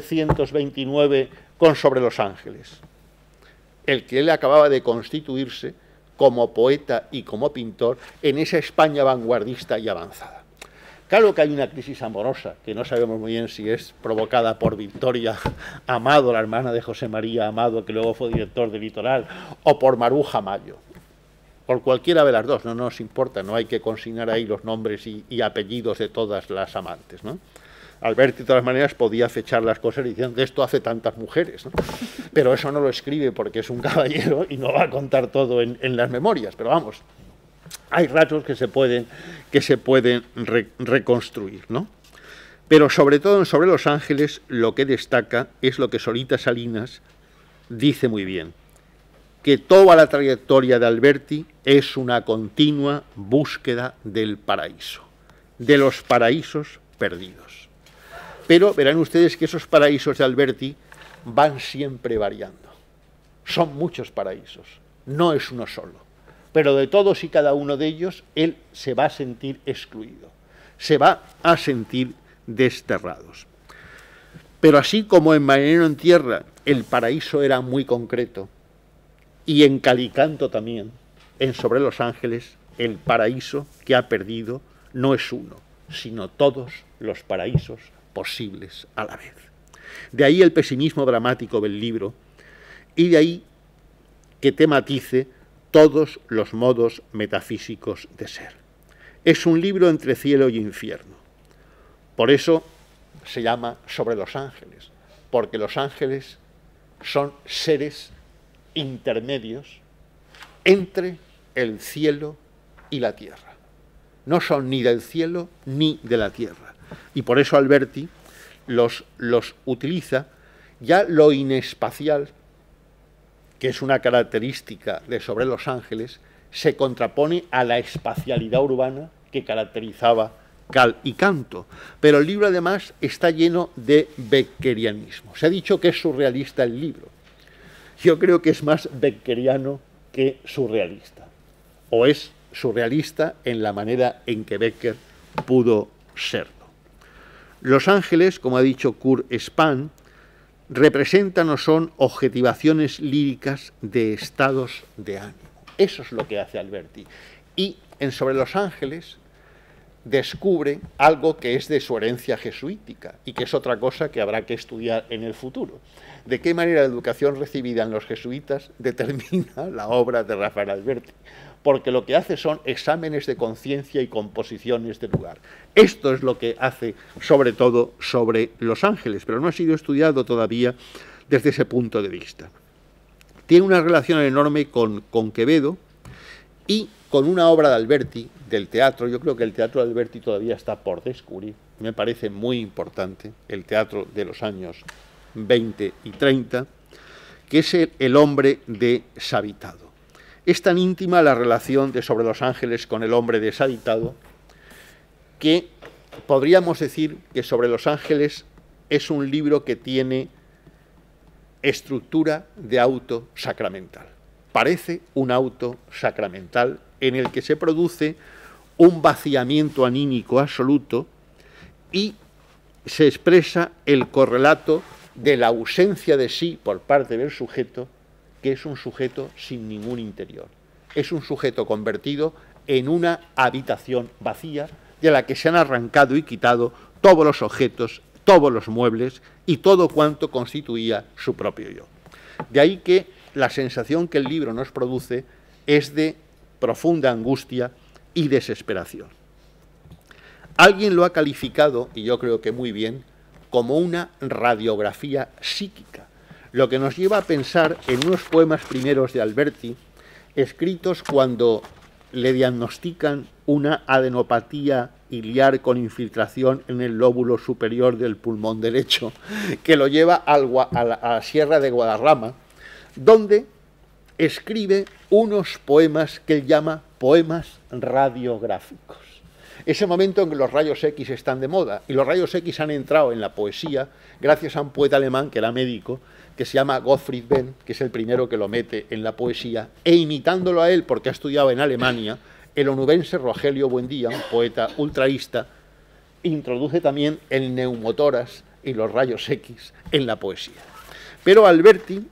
1929 con Sobre los Ángeles? El que él acababa de constituirse como poeta y como pintor en esa España vanguardista y avanzada. Claro que hay una crisis amorosa, que no sabemos muy bien si es provocada por Victoria Amado, la hermana de José María Amado, que luego fue director de Litoral, o por Maruja Mayo. Por cualquiera de las dos, no nos importa, no hay que consignar ahí los nombres y apellidos de todas las amantes, ¿no? Alberti, de todas maneras, podía fechar las cosas diciendo: esto hace tantas mujeres, ¿no? Pero eso no lo escribe porque es un caballero y no va a contar todo en las memorias, pero vamos, hay rasgos que se pueden reconstruir, ¿no? Pero sobre todo en Sobre los Ángeles lo que destaca es lo que Solita Salinas dice muy bien, que toda la trayectoria de Alberti es una continua búsqueda del paraíso, de los paraísos perdidos. Pero verán ustedes que esos paraísos de Alberti van siempre variando. Son muchos paraísos, no es uno solo. Pero de todos y cada uno de ellos, él se va a sentir excluido, se va a sentir desterrados. Pero así como en Marinero en Tierra el paraíso era muy concreto, y en Calicanto también, en Sobre los Ángeles, el paraíso que ha perdido no es uno, sino todos los paraísos posibles a la vez. De ahí el pesimismo dramático del libro, y de ahí que tematice todos los modos metafísicos de ser. Es un libro entre cielo y infierno. Por eso se llama Sobre los Ángeles, porque los ángeles son seres intermedios entre el cielo y la tierra. No son ni del cielo ni de la tierra. Y por eso Alberti los utiliza. Ya lo inespacial, que es una característica de Sobre los Ángeles, se contrapone a la espacialidad urbana que caracterizaba Cal y Canto. Pero el libro además está lleno de beckerianismo. Se ha dicho que es surrealista el libro. Yo creo que es más beckeriano que surrealista. O es surrealista en la manera en que Becker pudo serlo. Los ángeles, como ha dicho Kurt Spahn, representan o son objetivaciones líricas de estados de ánimo. Eso es lo que hace Alberti. Y en Sobre los Ángeles descubre algo que es de su herencia jesuítica y que es otra cosa que habrá que estudiar en el futuro. De qué manera la educación recibida en los jesuitas determina la obra de Rafael Alberti, porque lo que hace son exámenes de conciencia y composiciones de lugar. Esto es lo que hace sobre todo Sobre los Ángeles, pero no ha sido estudiado todavía desde ese punto de vista. Tiene una relación enorme con Quevedo y con una obra de Alberti, del teatro. Yo creo que el teatro de Alberti todavía está por descubrir. Me parece muy importante el teatro de los años 20 y 30, que es El hombre deshabitado. Es tan íntima la relación de Sobre los Ángeles con El hombre deshabitado que podríamos decir que Sobre los Ángeles es un libro que tiene estructura de auto sacramental. Parece un auto sacramental en el que se produce un vaciamiento anímico absoluto y se expresa el correlato de la ausencia de sí por parte del sujeto, que es un sujeto sin ningún interior. Es un sujeto convertido en una habitación vacía de la que se han arrancado y quitado todos los objetos, todos los muebles y todo cuanto constituía su propio yo. De ahí que la sensación que el libro nos produce es de profunda angustia y desesperación. Alguien lo ha calificado, y yo creo que muy bien, como una radiografía psíquica, lo que nos lleva a pensar en unos poemas primeros de Alberti, escritos cuando le diagnostican una adenopatía iliar con infiltración en el lóbulo superior del pulmón derecho, que lo lleva a la Sierra de Guadarrama, donde escribe unos poemas que él llama poemas radiográficos. Ese momento en que los rayos X están de moda, y los rayos X han entrado en la poesía gracias a un poeta alemán que era médico, que se llama Gottfried Benn, que es el primero que lo mete en la poesía, e imitándolo a él, porque ha estudiado en Alemania, el onubense Rogelio Buendía, un poeta ultraísta, introduce también el neumotórax y los rayos X en la poesía. Pero a Alberti,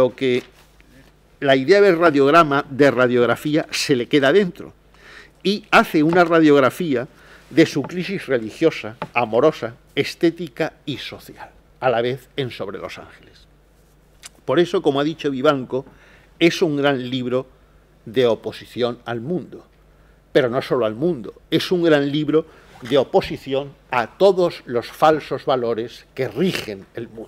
la idea del radiograma, de radiografía, se le queda dentro y hace una radiografía de su crisis religiosa, amorosa, estética y social, a la vez en Sobre los Ángeles. Por eso, como ha dicho Vivanco, es un gran libro de oposición al mundo, pero no solo al mundo, es un gran libro de oposición a todos los falsos valores que rigen el mundo.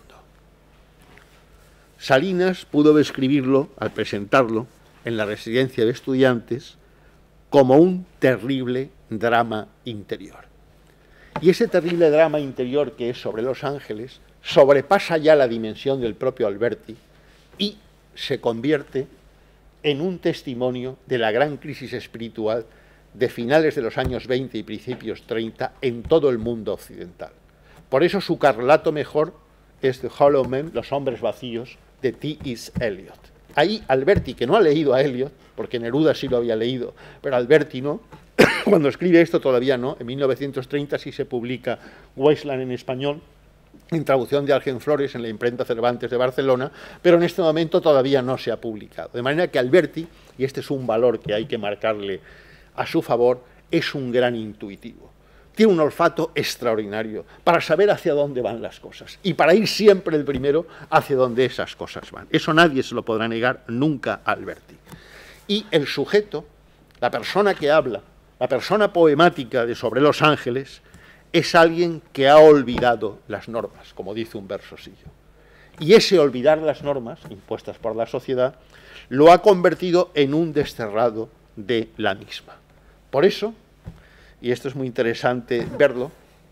Salinas pudo describirlo, al presentarlo en la residencia de estudiantes, como un terrible drama interior. Y ese terrible drama interior que es Sobre los Ángeles sobrepasa ya la dimensión del propio Alberti y se convierte en un testimonio de la gran crisis espiritual de finales de los años 20 y principios 30 en todo el mundo occidental. Por eso su relato mejor es The Hollow Men, Los hombres vacíos, de T.S. Eliot. Ahí Alberti, que no ha leído a Eliot, porque Neruda sí lo había leído, pero Alberti no, cuando escribe esto todavía no, en 1930 sí se publica Wasteland en español, en traducción de Argen Flores en la imprenta Cervantes de Barcelona, pero en este momento todavía no se ha publicado. De manera que Alberti, y este es un valor que hay que marcarle a su favor, es un gran intuitivo. Tiene un olfato extraordinario para saber hacia dónde van las cosas y para ir siempre el primero hacia donde esas cosas van. Eso nadie se lo podrá negar nunca a Alberti. Y el sujeto, la persona que habla, la persona poemática de Sobre los ángeles, es alguien que ha olvidado las normas, como dice un versosillo. Y ese olvidar las normas impuestas por la sociedad lo ha convertido en un desterrado de la misma. Por eso, y esto es muy interesante verlo,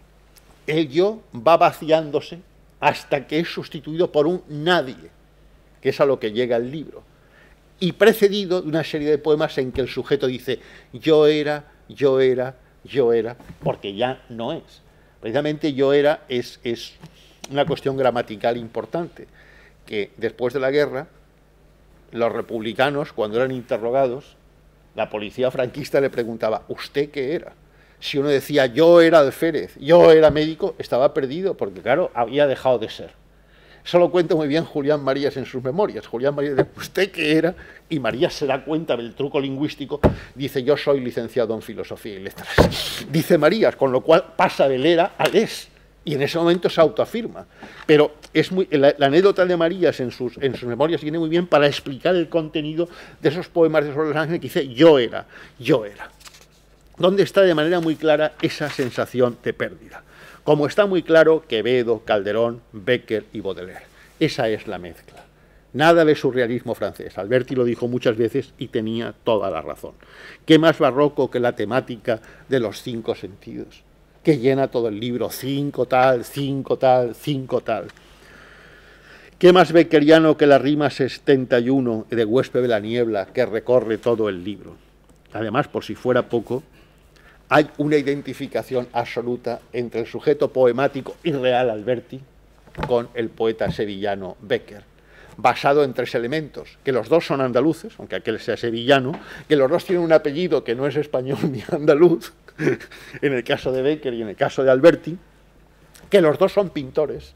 el yo va vaciándose hasta que es sustituido por un nadie, que es a lo que llega el libro, y precedido de una serie de poemas en que el sujeto dice yo era, yo era, yo era, porque ya no es. Precisamente yo era es una cuestión gramatical importante, que después de la guerra, los republicanos, cuando eran interrogados, la policía franquista le preguntaba, ¿usted qué era? Si uno decía, yo era alférez, yo era médico, estaba perdido, porque claro, había dejado de ser. Eso lo cuenta muy bien Julián Marías en sus memorias. Julián Marías dice, ¿usted qué era? Y Marías se da cuenta del truco lingüístico, dice, yo soy licenciado en Filosofía y Letras. Dice Marías, con lo cual pasa del era al es, y en ese momento se autoafirma. Pero es la anécdota de Marías en sus memorias viene muy bien para explicar el contenido de esos poemas de Sobre los ángeles que dice, yo era, yo era. Donde está de manera muy clara esa sensación de pérdida. Como está muy claro Quevedo, Calderón, Becker y Baudelaire. Esa es la mezcla. Nada de surrealismo francés. Alberti lo dijo muchas veces y tenía toda la razón. ¿Qué más barroco que la temática de los 5 sentidos? Que llena todo el libro, 5 tal, 5 tal, 5 tal. ¿Qué más beckeriano que la rima 71 de Huésped de la niebla que recorre todo el libro? Además, por si fuera poco, hay una identificación absoluta entre el sujeto poemático y real Alberti con el poeta sevillano Becker, basado en 3 elementos, que los dos son andaluces, aunque aquel sea sevillano, que los dos tienen un apellido que no es español ni andaluz, en el caso de Becker y en el caso de Alberti, que los dos son pintores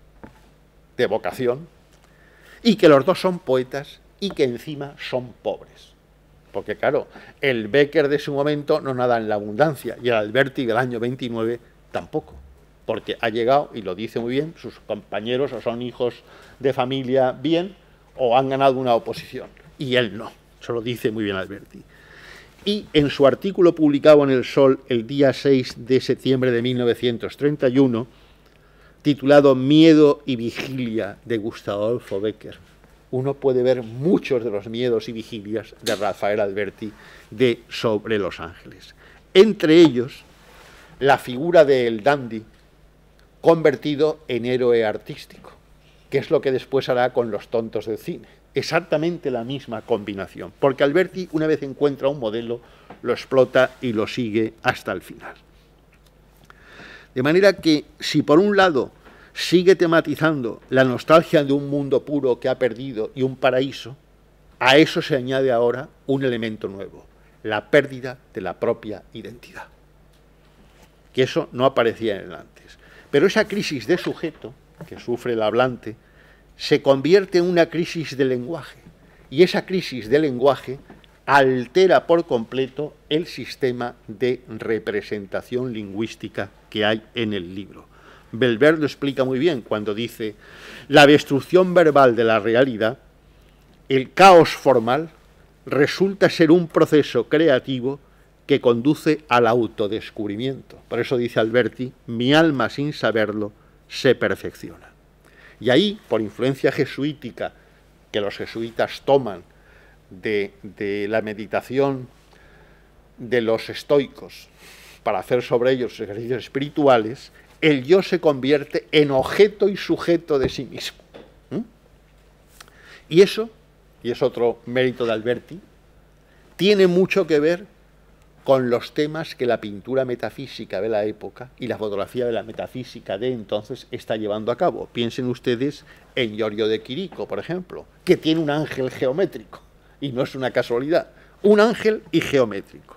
de vocación y que los dos son poetas y que encima son pobres. Porque claro, el Becker de su momento no nada en la abundancia y el Alberti del año 29 tampoco, porque ha llegado, y lo dice muy bien, sus compañeros o son hijos de familia bien o han ganado una oposición, y él no, eso lo dice muy bien Alberti. Y en su artículo publicado en El Sol el día 6 de septiembre de 1931, titulado Miedo y vigilia de Gustavo Adolfo Becker, uno puede ver muchos de los miedos y vigilias de Rafael Alberti de Sobre los ángeles. Entre ellos, la figura del dandy convertido en héroe artístico, que es lo que después hará con Los tontos del cine. Exactamente la misma combinación, porque Alberti, una vez encuentra un modelo, lo explota y lo sigue hasta el final. De manera que, si por un lado sigue tematizando la nostalgia de un mundo puro que ha perdido y un paraíso, a eso se añade ahora un elemento nuevo, la pérdida de la propia identidad. Que eso no aparecía en el antes. Pero esa crisis de sujeto que sufre el hablante se convierte en una crisis de lenguaje, y esa crisis de lenguaje altera por completo el sistema de representación lingüística que hay en el libro. Belver lo explica muy bien cuando dice, la destrucción verbal de la realidad, el caos formal, resulta ser un proceso creativo que conduce al autodescubrimiento. Por eso dice Alberti, mi alma sin saberlo se perfecciona. Y ahí, por influencia jesuítica, que los jesuitas toman de la meditación de los estoicos para hacer sobre ellos ejercicios espirituales, el yo se convierte en objeto y sujeto de sí mismo. Y eso, y es otro mérito de Alberti, tiene mucho que ver con los temas que la pintura metafísica de la época y la fotografía de la metafísica de entonces está llevando a cabo. Piensen ustedes en Giorgio de Chirico, por ejemplo, que tiene un ángel geométrico, y no es una casualidad, un ángel y geométrico.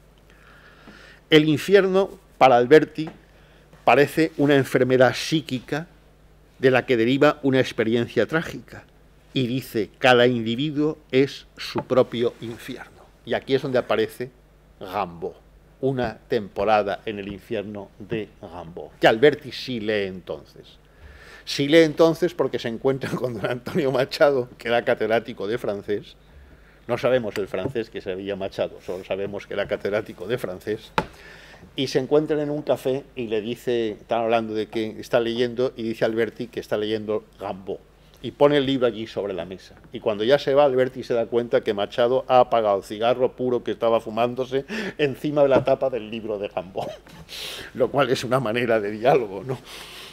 El infierno, para Alberti, parece una enfermedad psíquica de la que deriva una experiencia trágica, y dice, cada individuo es su propio infierno. Y aquí es donde aparece Rimbaud, una temporada en el infierno de Rimbaud, que Alberti sí lee entonces. Sí lee entonces porque se encuentra con don Antonio Machado, que era catedrático de francés. No sabemos el francés que sabía Machado, solo sabemos que era catedrático de francés. Y se encuentran en un café y le dice, están hablando de que está leyendo, y dice Alberti que está leyendo Rimbaud. Y pone el libro allí sobre la mesa. Y cuando ya se va, Alberti se da cuenta que Machado ha apagado el cigarro puro que estaba fumándose encima de la tapa del libro de Rimbaud. Lo cual es una manera de diálogo, ¿no?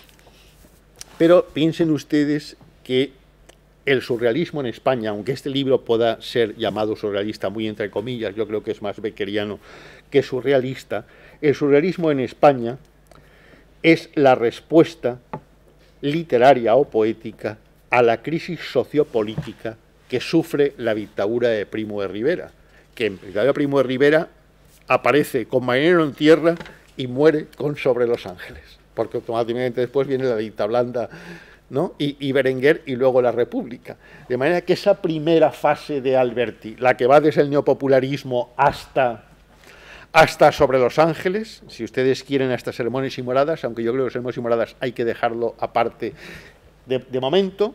Pero piensen ustedes que el surrealismo en España, aunque este libro pueda ser llamado surrealista muy entre comillas, yo creo que es más beckeriano que surrealista, el surrealismo en España es la respuesta literaria o poética a la crisis sociopolítica que sufre la dictadura de Primo de Rivera, que en la dictadura de Primo de Rivera aparece con Marinero en tierra y muere con Sobre los Ángeles, porque automáticamente después viene la dicta blanda, ¿no? y Berenguer y luego la República. De manera que esa primera fase de Alberti, la que va desde el neopopularismo hasta Sobre los Ángeles, si ustedes quieren hasta Sermones y Moradas, aunque yo creo que Sermones y Moradas hay que dejarlo aparte de momento,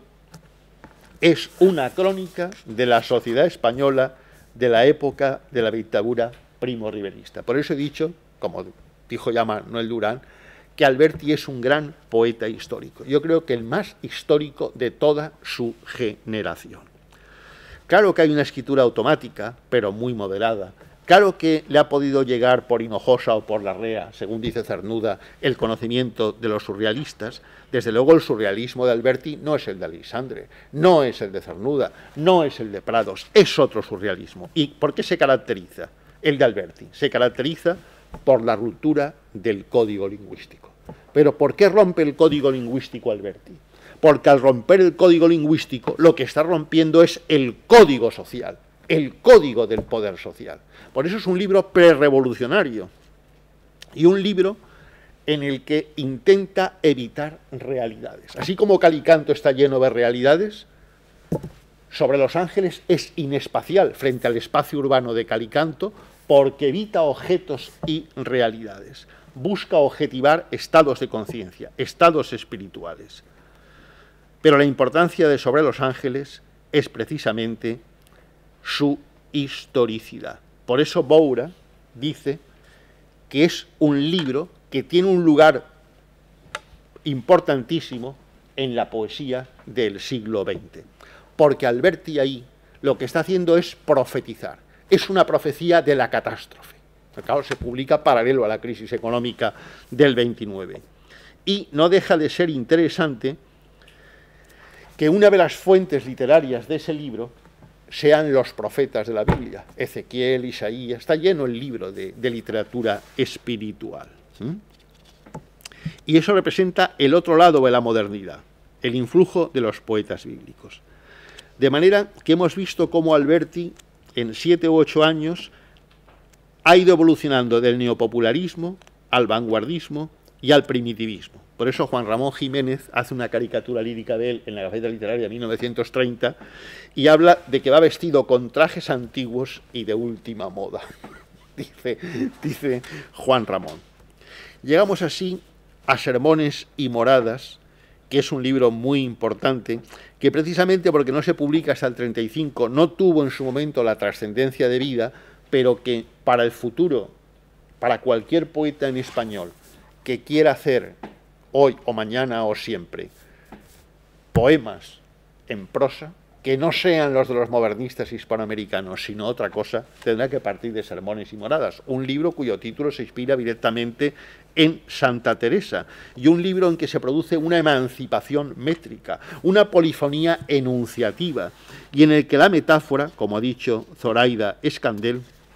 es una crónica de la sociedad española de la época de la dictadura primo-riverista. Por eso he dicho, como dijo ya Manuel Durán, que Alberti es un gran poeta histórico. Yo creo que el más histórico de toda su generación. Claro que hay una escritura automática, pero muy moderada. Claro que le ha podido llegar por Hinojosa o por Larrea, según dice Cernuda, el conocimiento de los surrealistas. Desde luego el surrealismo de Alberti no es el de Aleixandre, no es el de Cernuda, no es el de Prados, es otro surrealismo. ¿Y por qué se caracteriza el de Alberti? Se caracteriza por la ruptura del código lingüístico. ¿Pero por qué rompe el código lingüístico Alberti? Porque al romper el código lingüístico lo que está rompiendo es el código social, el código del poder social. Por eso es un libro prerevolucionario y un libro en el que intenta evitar realidades. Así como Calicanto está lleno de realidades, Sobre los Ángeles es inespacial frente al espacio urbano de Calicanto porque evita objetos y realidades. Busca objetivar estados de conciencia, estados espirituales. Pero la importancia de Sobre los Ángeles es precisamente su historicidad. Por eso Boura dice que es un libro que tiene un lugar importantísimo en la poesía del siglo XX. Porque Alberti ahí lo que está haciendo es profetizar. Es una profecía de la catástrofe. Claro, se publica paralelo a la crisis económica del 29. Y no deja de ser interesante que una de las fuentes literarias de ese libro sean los profetas de la Biblia, Ezequiel, Isaías, está lleno el libro de literatura espiritual. Y eso representa el otro lado de la modernidad, el influjo de los poetas bíblicos. De manera que hemos visto cómo Alberti, en 7 u 8 años, ha ido evolucionando del neopopularismo al vanguardismo y al primitivismo. Por eso Juan Ramón Jiménez hace una caricatura lírica de él en la Gaceta Literaria de 1930 y habla de que va vestido con trajes antiguos y de última moda, dice Juan Ramón. Llegamos así a Sermones y Moradas, que es un libro muy importante, que precisamente porque no se publica hasta el 35, no tuvo en su momento la trascendencia de vida, pero que para el futuro, para cualquier poeta en español que quiera hacer hoy o mañana o siempre poemas en prosa, que no sean los de los modernistas hispanoamericanos, sino otra cosa, tendrá que partir de Sermones y Moradas, un libro cuyo título se inspira directamente en Santa Teresa, y un libro en que se produce una emancipación métrica, una polifonía enunciativa, y en el que la metáfora, como ha dicho Zoraida Escandel,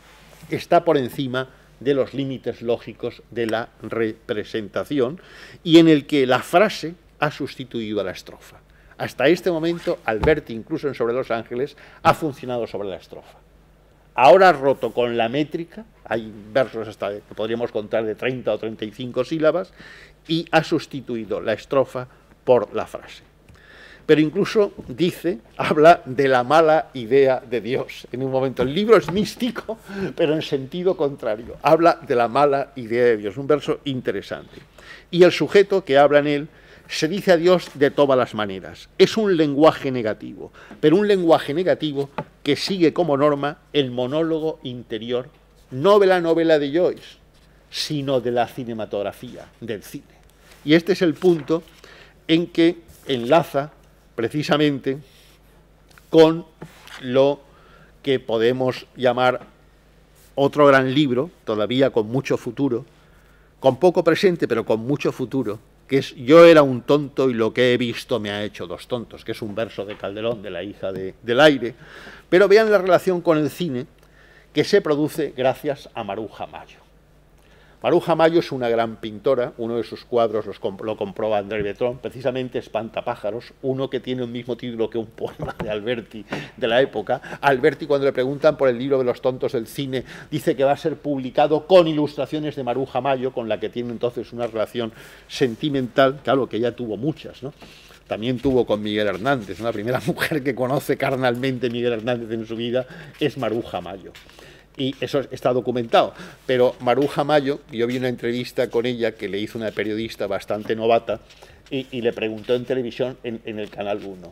está por encima de los límites lógicos de la representación y en el que la frase ha sustituido a la estrofa. Hasta este momento, Alberti, incluso en Sobre los Ángeles, ha funcionado sobre la estrofa. Ahora ha roto con la métrica, hay versos hasta que podríamos contar de 30 o 35 sílabas, y ha sustituido la estrofa por la frase. Pero incluso habla de la mala idea de Dios. En un momento, el libro es místico, pero en sentido contrario. Habla de la mala idea de Dios, un verso interesante. Y el sujeto que habla en él se dice a Dios de todas las maneras. Es un lenguaje negativo, pero un lenguaje negativo que sigue como norma el monólogo interior, no de la novela de Joyce, sino de la cinematografía, del cine. Y este es el punto en que enlaza precisamente con lo que podemos llamar otro gran libro, todavía con mucho futuro, con poco presente, pero con mucho futuro, que es Yo era un tonto y lo que he visto me ha hecho dos tontos, que es un verso de Calderón, de La hija del aire. Pero vean la relación con el cine que se produce gracias a Maruja Mayo. Maruja Mayo es una gran pintora, uno de sus cuadros lo compró André Breton, precisamente Espantapájaros, uno que tiene el mismo título que un poema de Alberti de la época. Alberti, cuando le preguntan por el libro de los tontos del cine, dice que va a ser publicado con ilustraciones de Maruja Mayo, con la que tiene entonces una relación sentimental, claro que ella tuvo muchas, ¿no? También tuvo con Miguel Hernández, ¿no? La primera mujer que conoce carnalmente Miguel Hernández en su vida es Maruja Mayo. Y eso está documentado, pero Maruja Mayo, yo vi una entrevista con ella que le hizo una periodista bastante novata y le preguntó en televisión en el Canal 1.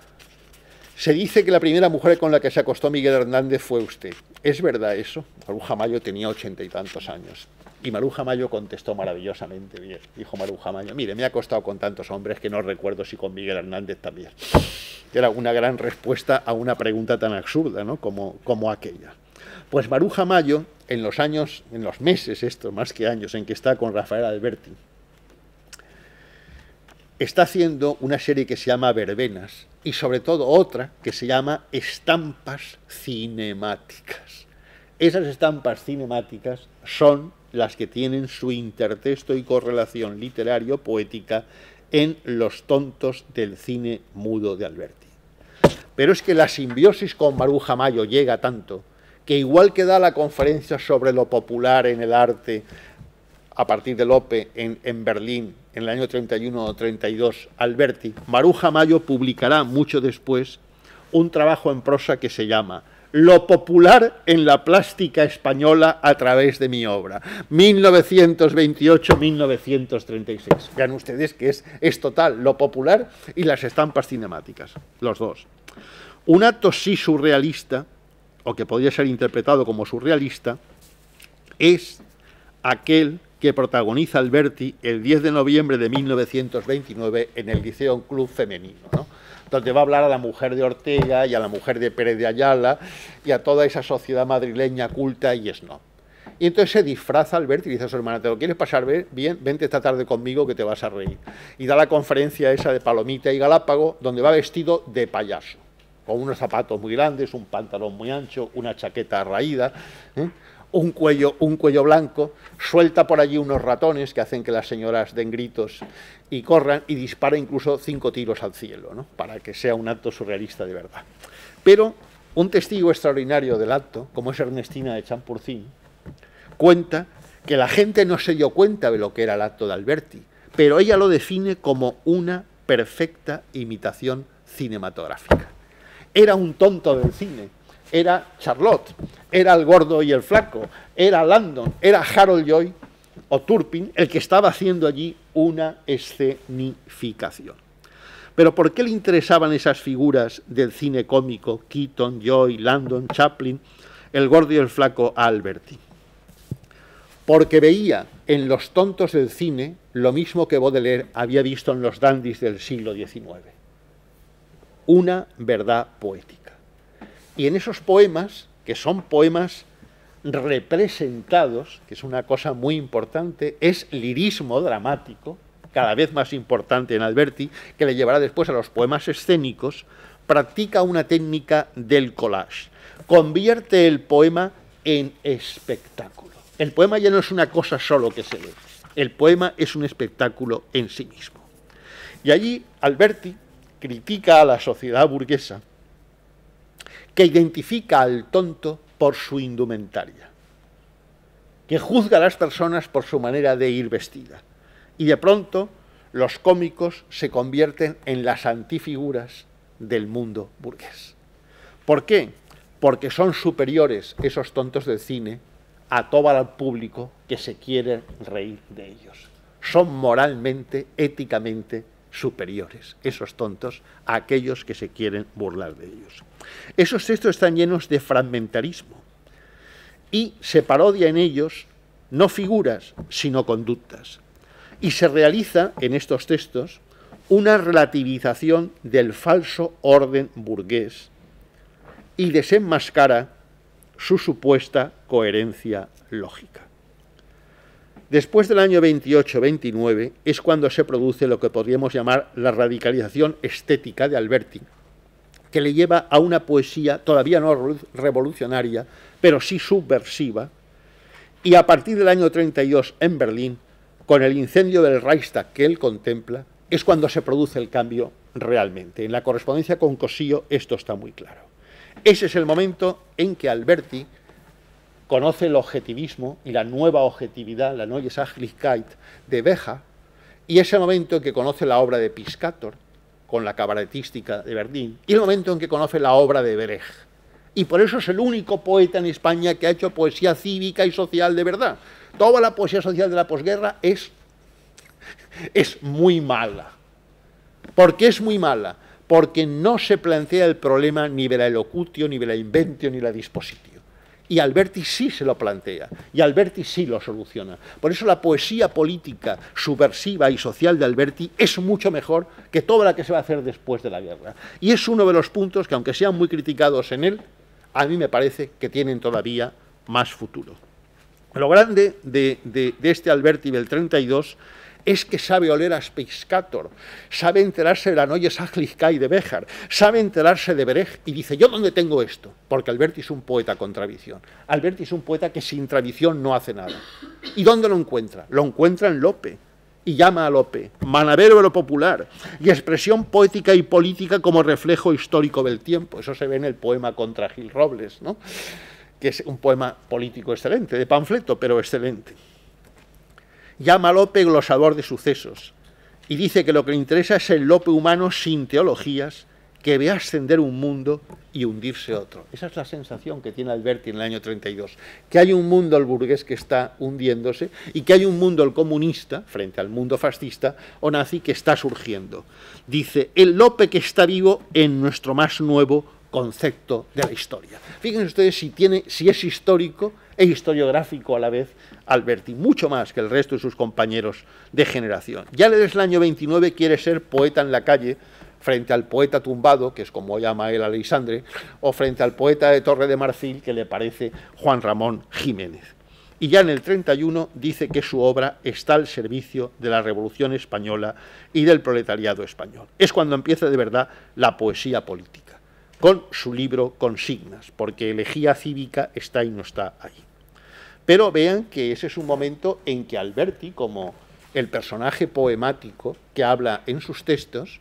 Se dice que la primera mujer con la que se acostó Miguel Hernández fue usted. ¿Es verdad eso? Maruja Mayo tenía 80 y tantos años. Y Maruja Mayo contestó maravillosamente bien. Dijo Maruja Mayo, mire, me he acostado con tantos hombres que no recuerdo si con Miguel Hernández también. Era una gran respuesta a una pregunta tan absurda, ¿no? como aquella. Pues Maruja Mayo, en los meses estos, más que años, en que está con Rafael Alberti, está haciendo una serie que se llama Verbenas y sobre todo otra que se llama Estampas Cinemáticas. Esas estampas cinemáticas son las que tienen su intertexto y correlación literario-poética en Los tontos del cine mudo de Alberti. Pero es que la simbiosis con Maruja Mayo llega tanto que igual que da la conferencia sobre lo popular en el arte a partir de Lope en Berlín en el año 31 o 32, Alberti, Maruja Mayo publicará mucho después un trabajo en prosa que se llama Lo popular en la plástica española a través de mi obra, 1928-1936. Vean ustedes que es total, lo popular y las estampas cinemáticas, los dos. Un acto sí surrealista, o que podría ser interpretado como surrealista, es aquel que protagoniza Alberti el 10 de noviembre de 1929 en el Liceo Club Femenino, ¿no? Donde va a hablar a la mujer de Ortega y a la mujer de Pérez de Ayala y a toda esa sociedad madrileña culta y snob. Y entonces se disfraza Alberti y dice a su hermana, ¿te lo quieres pasar bien? Vente esta tarde conmigo que te vas a reír. Y da la conferencia esa de Palomita y Galápago, donde va vestido de payaso, con unos zapatos muy grandes, un pantalón muy ancho, una chaqueta raída, un cuello blanco, suelta por allí unos ratones que hacen que las señoras den gritos y corran y dispara incluso 5 tiros al cielo, ¿no? Para que sea un acto surrealista de verdad. Pero un testigo extraordinario del acto, como es Ernestina de Champurcín, cuenta que la gente no se dio cuenta de lo que era el acto de Alberti, pero ella lo define como una perfecta imitación cinematográfica. Era un tonto del cine, era Charlotte, era el gordo y el flaco, era Landon, era Harold Lloyd o Turpin el que estaba haciendo allí una escenificación. Pero ¿por qué le interesaban esas figuras del cine cómico, Keaton, Lloyd, Landon, Chaplin, el gordo y el flaco a Alberti? Porque veía en los tontos del cine lo mismo que Baudelaire había visto en los dandis del siglo XIX. Una verdad poética. Y en esos poemas, que son poemas representados, que es una cosa muy importante, es lirismo dramático, cada vez más importante en Alberti, que le llevará después a los poemas escénicos, practica una técnica del collage. Convierte el poema en espectáculo. El poema ya no es una cosa solo que se lee, el poema es un espectáculo en sí mismo. Y allí Alberti critica a la sociedad burguesa que identifica al tonto por su indumentaria, que juzga a las personas por su manera de ir vestida. Y de pronto los cómicos se convierten en las antifiguras del mundo burgués. ¿Por qué? Porque son superiores esos tontos del cine a todo el público que se quiere reír de ellos. Son moralmente, éticamente superiores esos tontos a aquellos que se quieren burlar de ellos. Esos textos están llenos de fragmentarismo y se parodia en ellos no figuras, sino conductas. Y se realiza en estos textos una relativización del falso orden burgués y desenmascara su supuesta coherencia lógica. Después del año 28-29 es cuando se produce lo que podríamos llamar la radicalización estética de Alberti, que le lleva a una poesía todavía no revolucionaria, pero sí subversiva, y a partir del año 32 en Berlín, con el incendio del Reichstag que él contempla, es cuando se produce el cambio realmente. En la correspondencia con Cossío esto está muy claro. Ese es el momento en que Alberti conoce el objetivismo y la nueva objetividad, la Neue Sachlichkeit de Beja, y es el momento en que conoce la obra de Piscator, con la cabaretística de Berlín, y el momento en que conoce la obra de Brecht. Y por eso es el único poeta en España que ha hecho poesía cívica y social de verdad. Toda la poesía social de la posguerra es muy mala. ¿Por qué es muy mala? Porque no se plantea el problema ni de la elocutio, ni de la inventio, ni de la dispositio. Y Alberti sí se lo plantea, y Alberti sí lo soluciona. Por eso la poesía política, subversiva y social de Alberti es mucho mejor que toda la que se va a hacer después de la guerra. Y es uno de los puntos que, aunque sean muy criticados en él, a mí me parece que tienen todavía más futuro. Lo grande de este Alberti del 32 es que sabe oler a Piscator, sabe enterarse de la Neue Sachlichkeit de Bejar, sabe enterarse de Brecht y dice, ¿yo dónde tengo esto? Porque Alberti es un poeta con tradición. Alberti es un poeta que sin tradición no hace nada. ¿Y dónde lo encuentra? Lo encuentra en Lope. Y llama a Lope, manavero de lo popular, y expresión poética y política como reflejo histórico del tiempo. Eso se ve en el poema contra Gil Robles, ¿no? Que es un poema político excelente, de panfleto, pero excelente. Llama a Lope glosador de sucesos, y dice que lo que le interesa es el Lope humano sin teologías, que ve ascender un mundo y hundirse otro. Esa es la sensación que tiene Alberti en el año 32, que hay un mundo el burgués que está hundiéndose y que hay un mundo el comunista, frente al mundo fascista o nazi, que está surgiendo. Dice, el Lope que está vivo en nuestro más nuevo concepto de la historia. Fíjense ustedes si es histórico e historiográfico a la vez Alberti, mucho más que el resto de sus compañeros de generación. Ya desde el año 29 quiere ser poeta en la calle, frente al poeta tumbado, que es como llama él a Aleixandre, o frente al poeta de Torre de Marfil, que le parece Juan Ramón Jiménez. Y ya en el 31 dice que su obra está al servicio de la Revolución Española y del proletariado español. Es cuando empieza de verdad la poesía política, con su libro Consignas, porque elegía cívica está y no está ahí. Pero vean que ese es un momento en que Alberti, como el personaje poemático que habla en sus textos,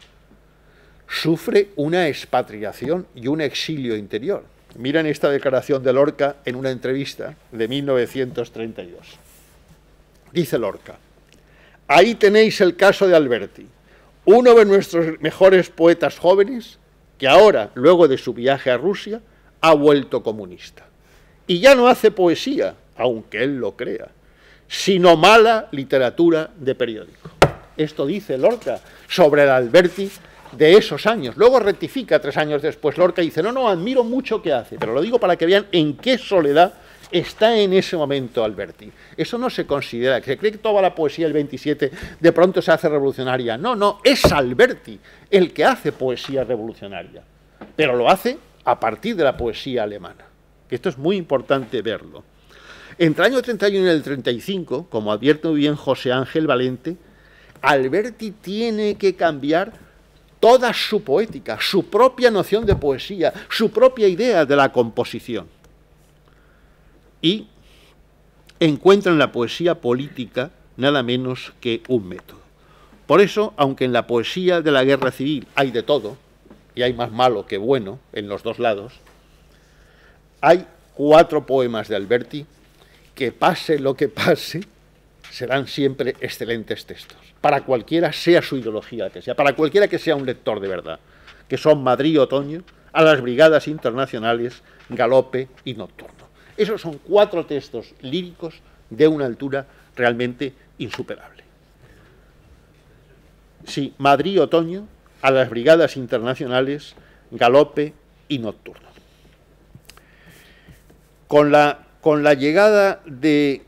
sufre una expatriación y un exilio interior. Miren esta declaración de Lorca en una entrevista de 1932. Dice Lorca, ahí tenéis el caso de Alberti, uno de nuestros mejores poetas jóvenes que ahora, luego de su viaje a Rusia, ha vuelto comunista. Y ya no hace poesía, aunque él lo crea, sino mala literatura de periódico. Esto dice Lorca sobre el Alberti de esos años. Luego rectifica 3 años después Lorca y dice, no, admiro mucho que hace, pero lo digo para que vean en qué soledad está en ese momento Alberti. Eso no se considera, que se cree que toda la poesía del 27 de pronto se hace revolucionaria. No, es Alberti el que hace poesía revolucionaria, pero lo hace a partir de la poesía alemana. Esto es muy importante verlo. Entre el año 31 y el 35, como advierte muy bien José Ángel Valente, Alberti tiene que cambiar toda su poética, su propia noción de poesía, su propia idea de la composición. y encuentra en la poesía política nada menos que un método. Por eso, aunque en la poesía de la guerra civil hay de todo, y hay más malo que bueno en los dos lados, hay 4 poemas de Alberti que, pase lo que pase, serán siempre excelentes textos, para cualquiera sea su ideología que sea, para cualquiera que sea un lector de verdad, que son Madrid Otoño, A las Brigadas Internacionales, Galope y Nocturno. Esos son 4 textos líricos de una altura realmente insuperable. Sí, Madrid Otoño, A las Brigadas Internacionales, Galope y Nocturno. Con la llegada de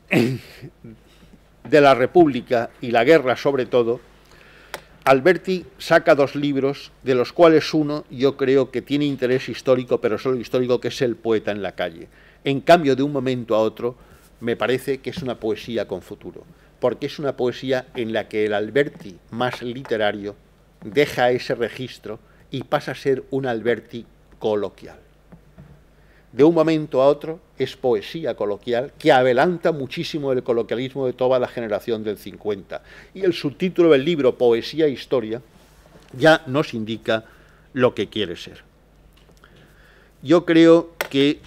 la República y la guerra sobre todo, Alberti saca 2 libros, de los cuales uno yo creo que tiene interés histórico, pero solo histórico, que es El poeta en la calle. En cambio, de un momento a otro, me parece que es una poesía con futuro, porque es una poesía en la que el Alberti más literario deja ese registro y pasa a ser un Alberti coloquial. De un momento a otro es poesía coloquial que adelanta muchísimo el coloquialismo de toda la generación del 50. Y el subtítulo del libro, Poesía e Historia, ya nos indica lo que quiere ser. Yo creo que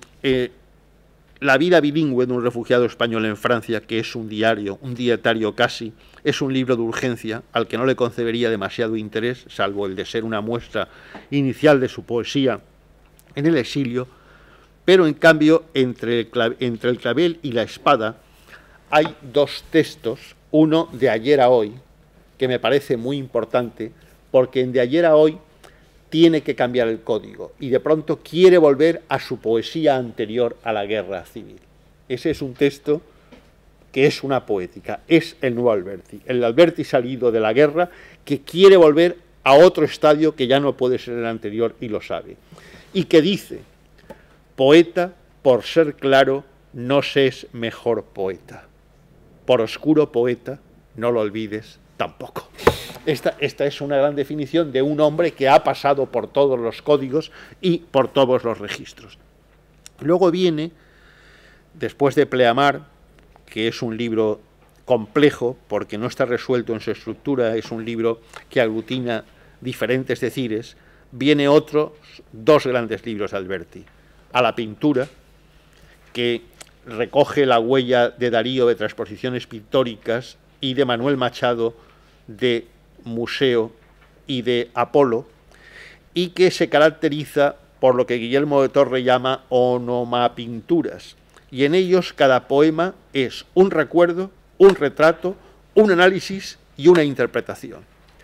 La vida bilingüe de un refugiado español en Francia, que es un dietario casi, es un libro de urgencia al que no le concebería demasiado interés, salvo el de ser una muestra inicial de su poesía en el exilio. Pero, en cambio, entre el clavel y la espada hay 2 textos, uno de Ayer a Hoy, que me parece muy importante, porque en De Ayer a Hoy tiene que cambiar el código y de pronto quiere volver a su poesía anterior a la guerra civil. Ese es un texto que es una poética, es el nuevo Alberti, el Alberti salido de la guerra que quiere volver a otro estadio que ya no puede ser el anterior y lo sabe. Y que dice: poeta, por ser claro, no se es mejor poeta. Por oscuro poeta, no lo olvides tampoco. Esta es una gran definición de un hombre que ha pasado por todos los códigos y por todos los registros. Luego viene, después de Pleamar, que es un libro complejo porque no está resuelto en su estructura, es un libro que aglutina diferentes decires, viene otros 2 grandes libros de Alberti: A la pintura, que recoge la huella de Darío de transposiciones pictóricas y de Manuel Machado de Museo y de Apolo, y que se caracteriza por lo que Guillermo de Torre llama onomapinturas, y en ellos cada poema es un recuerdo, un retrato, un análisis y una interpretación.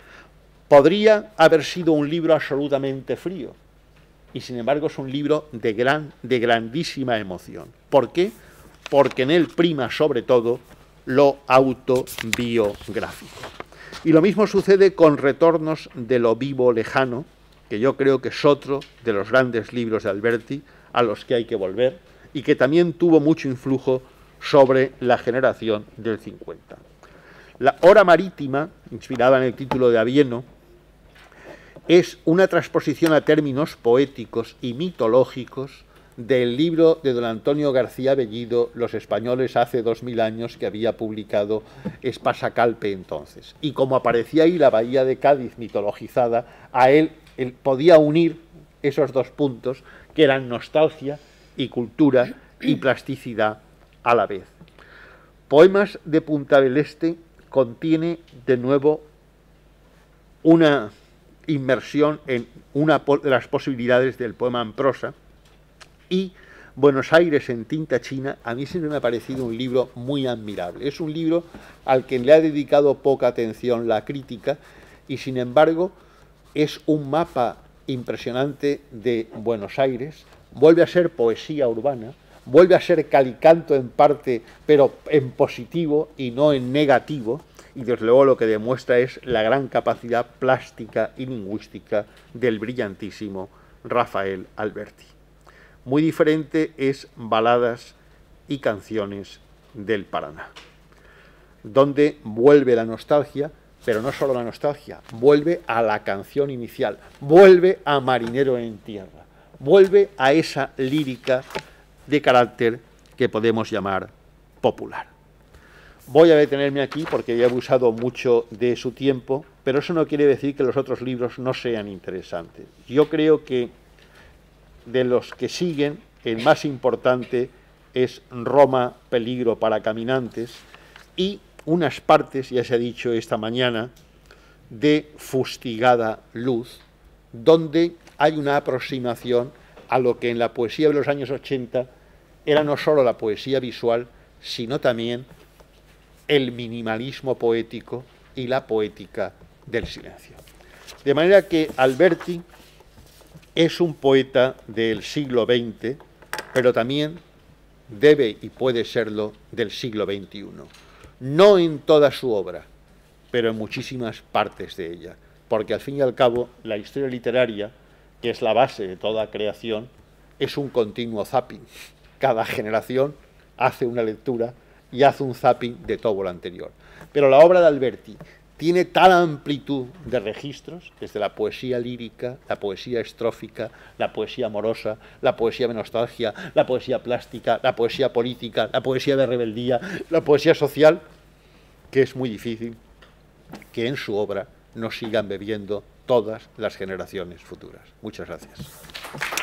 Podría haber sido un libro absolutamente frío, y sin embargo es un libro de grandísima emoción. ¿Por qué? Porque en él prima sobre todo lo autobiográfico. Y lo mismo sucede con Retornos de lo vivo lejano, que yo creo que es otro de los grandes libros de Alberti a los que hay que volver y que también tuvo mucho influjo sobre la generación del 50. La Hora Marítima, inspirada en el título de Avieno, es una transposición a términos poéticos y mitológicos del libro de don Antonio García Bellido, Los españoles hace 2000 años, que había publicado Espasacalpe entonces. Y como aparecía ahí la bahía de Cádiz mitologizada, a él podía unir esos 2 puntos, que eran nostalgia y cultura y plasticidad a la vez. Poemas de Punta del Este contiene de nuevo una inmersión en una de las posibilidades del poema en prosa, y Buenos Aires en tinta china a mí siempre me ha parecido un libro muy admirable. Es un libro al que le ha dedicado poca atención la crítica y sin embargo es un mapa impresionante de Buenos Aires, vuelve a ser poesía urbana, vuelve a ser calicanto en parte, pero en positivo y no en negativo, y desde luego lo que demuestra es la gran capacidad plástica y lingüística del brillantísimo Rafael Alberti. Muy diferente es Baladas y canciones del Paraná, donde vuelve la nostalgia, pero no solo la nostalgia, vuelve a la canción inicial, vuelve a Marinero en Tierra, vuelve a esa lírica de carácter que podemos llamar popular. Voy a detenerme aquí porque he abusado mucho de su tiempo, pero eso no quiere decir que los otros libros no sean interesantes. Yo creo que de los que siguen, el más importante es Roma, peligro para caminantes, y unas partes, ya se ha dicho esta mañana, de Fustigada luz, donde hay una aproximación a lo que en la poesía de los años 80 era no solo la poesía visual, sino también el minimalismo poético y la poética del silencio. De manera que Alberti es un poeta del siglo XX, pero también debe y puede serlo del siglo XXI. No en toda su obra, pero en muchísimas partes de ella, porque al fin y al cabo la historia literaria, que es la base de toda creación, es un continuo zapping. Cada generación hace una lectura y hace un zapping de todo lo anterior. Pero la obra de Alberti tiene tal amplitud de registros, desde la poesía lírica, la poesía estrófica, la poesía amorosa, la poesía de nostalgia, la poesía plástica, la poesía política, la poesía de rebeldía, la poesía social, que es muy difícil que en su obra nos sigan bebiendo todas las generaciones futuras. Muchas gracias.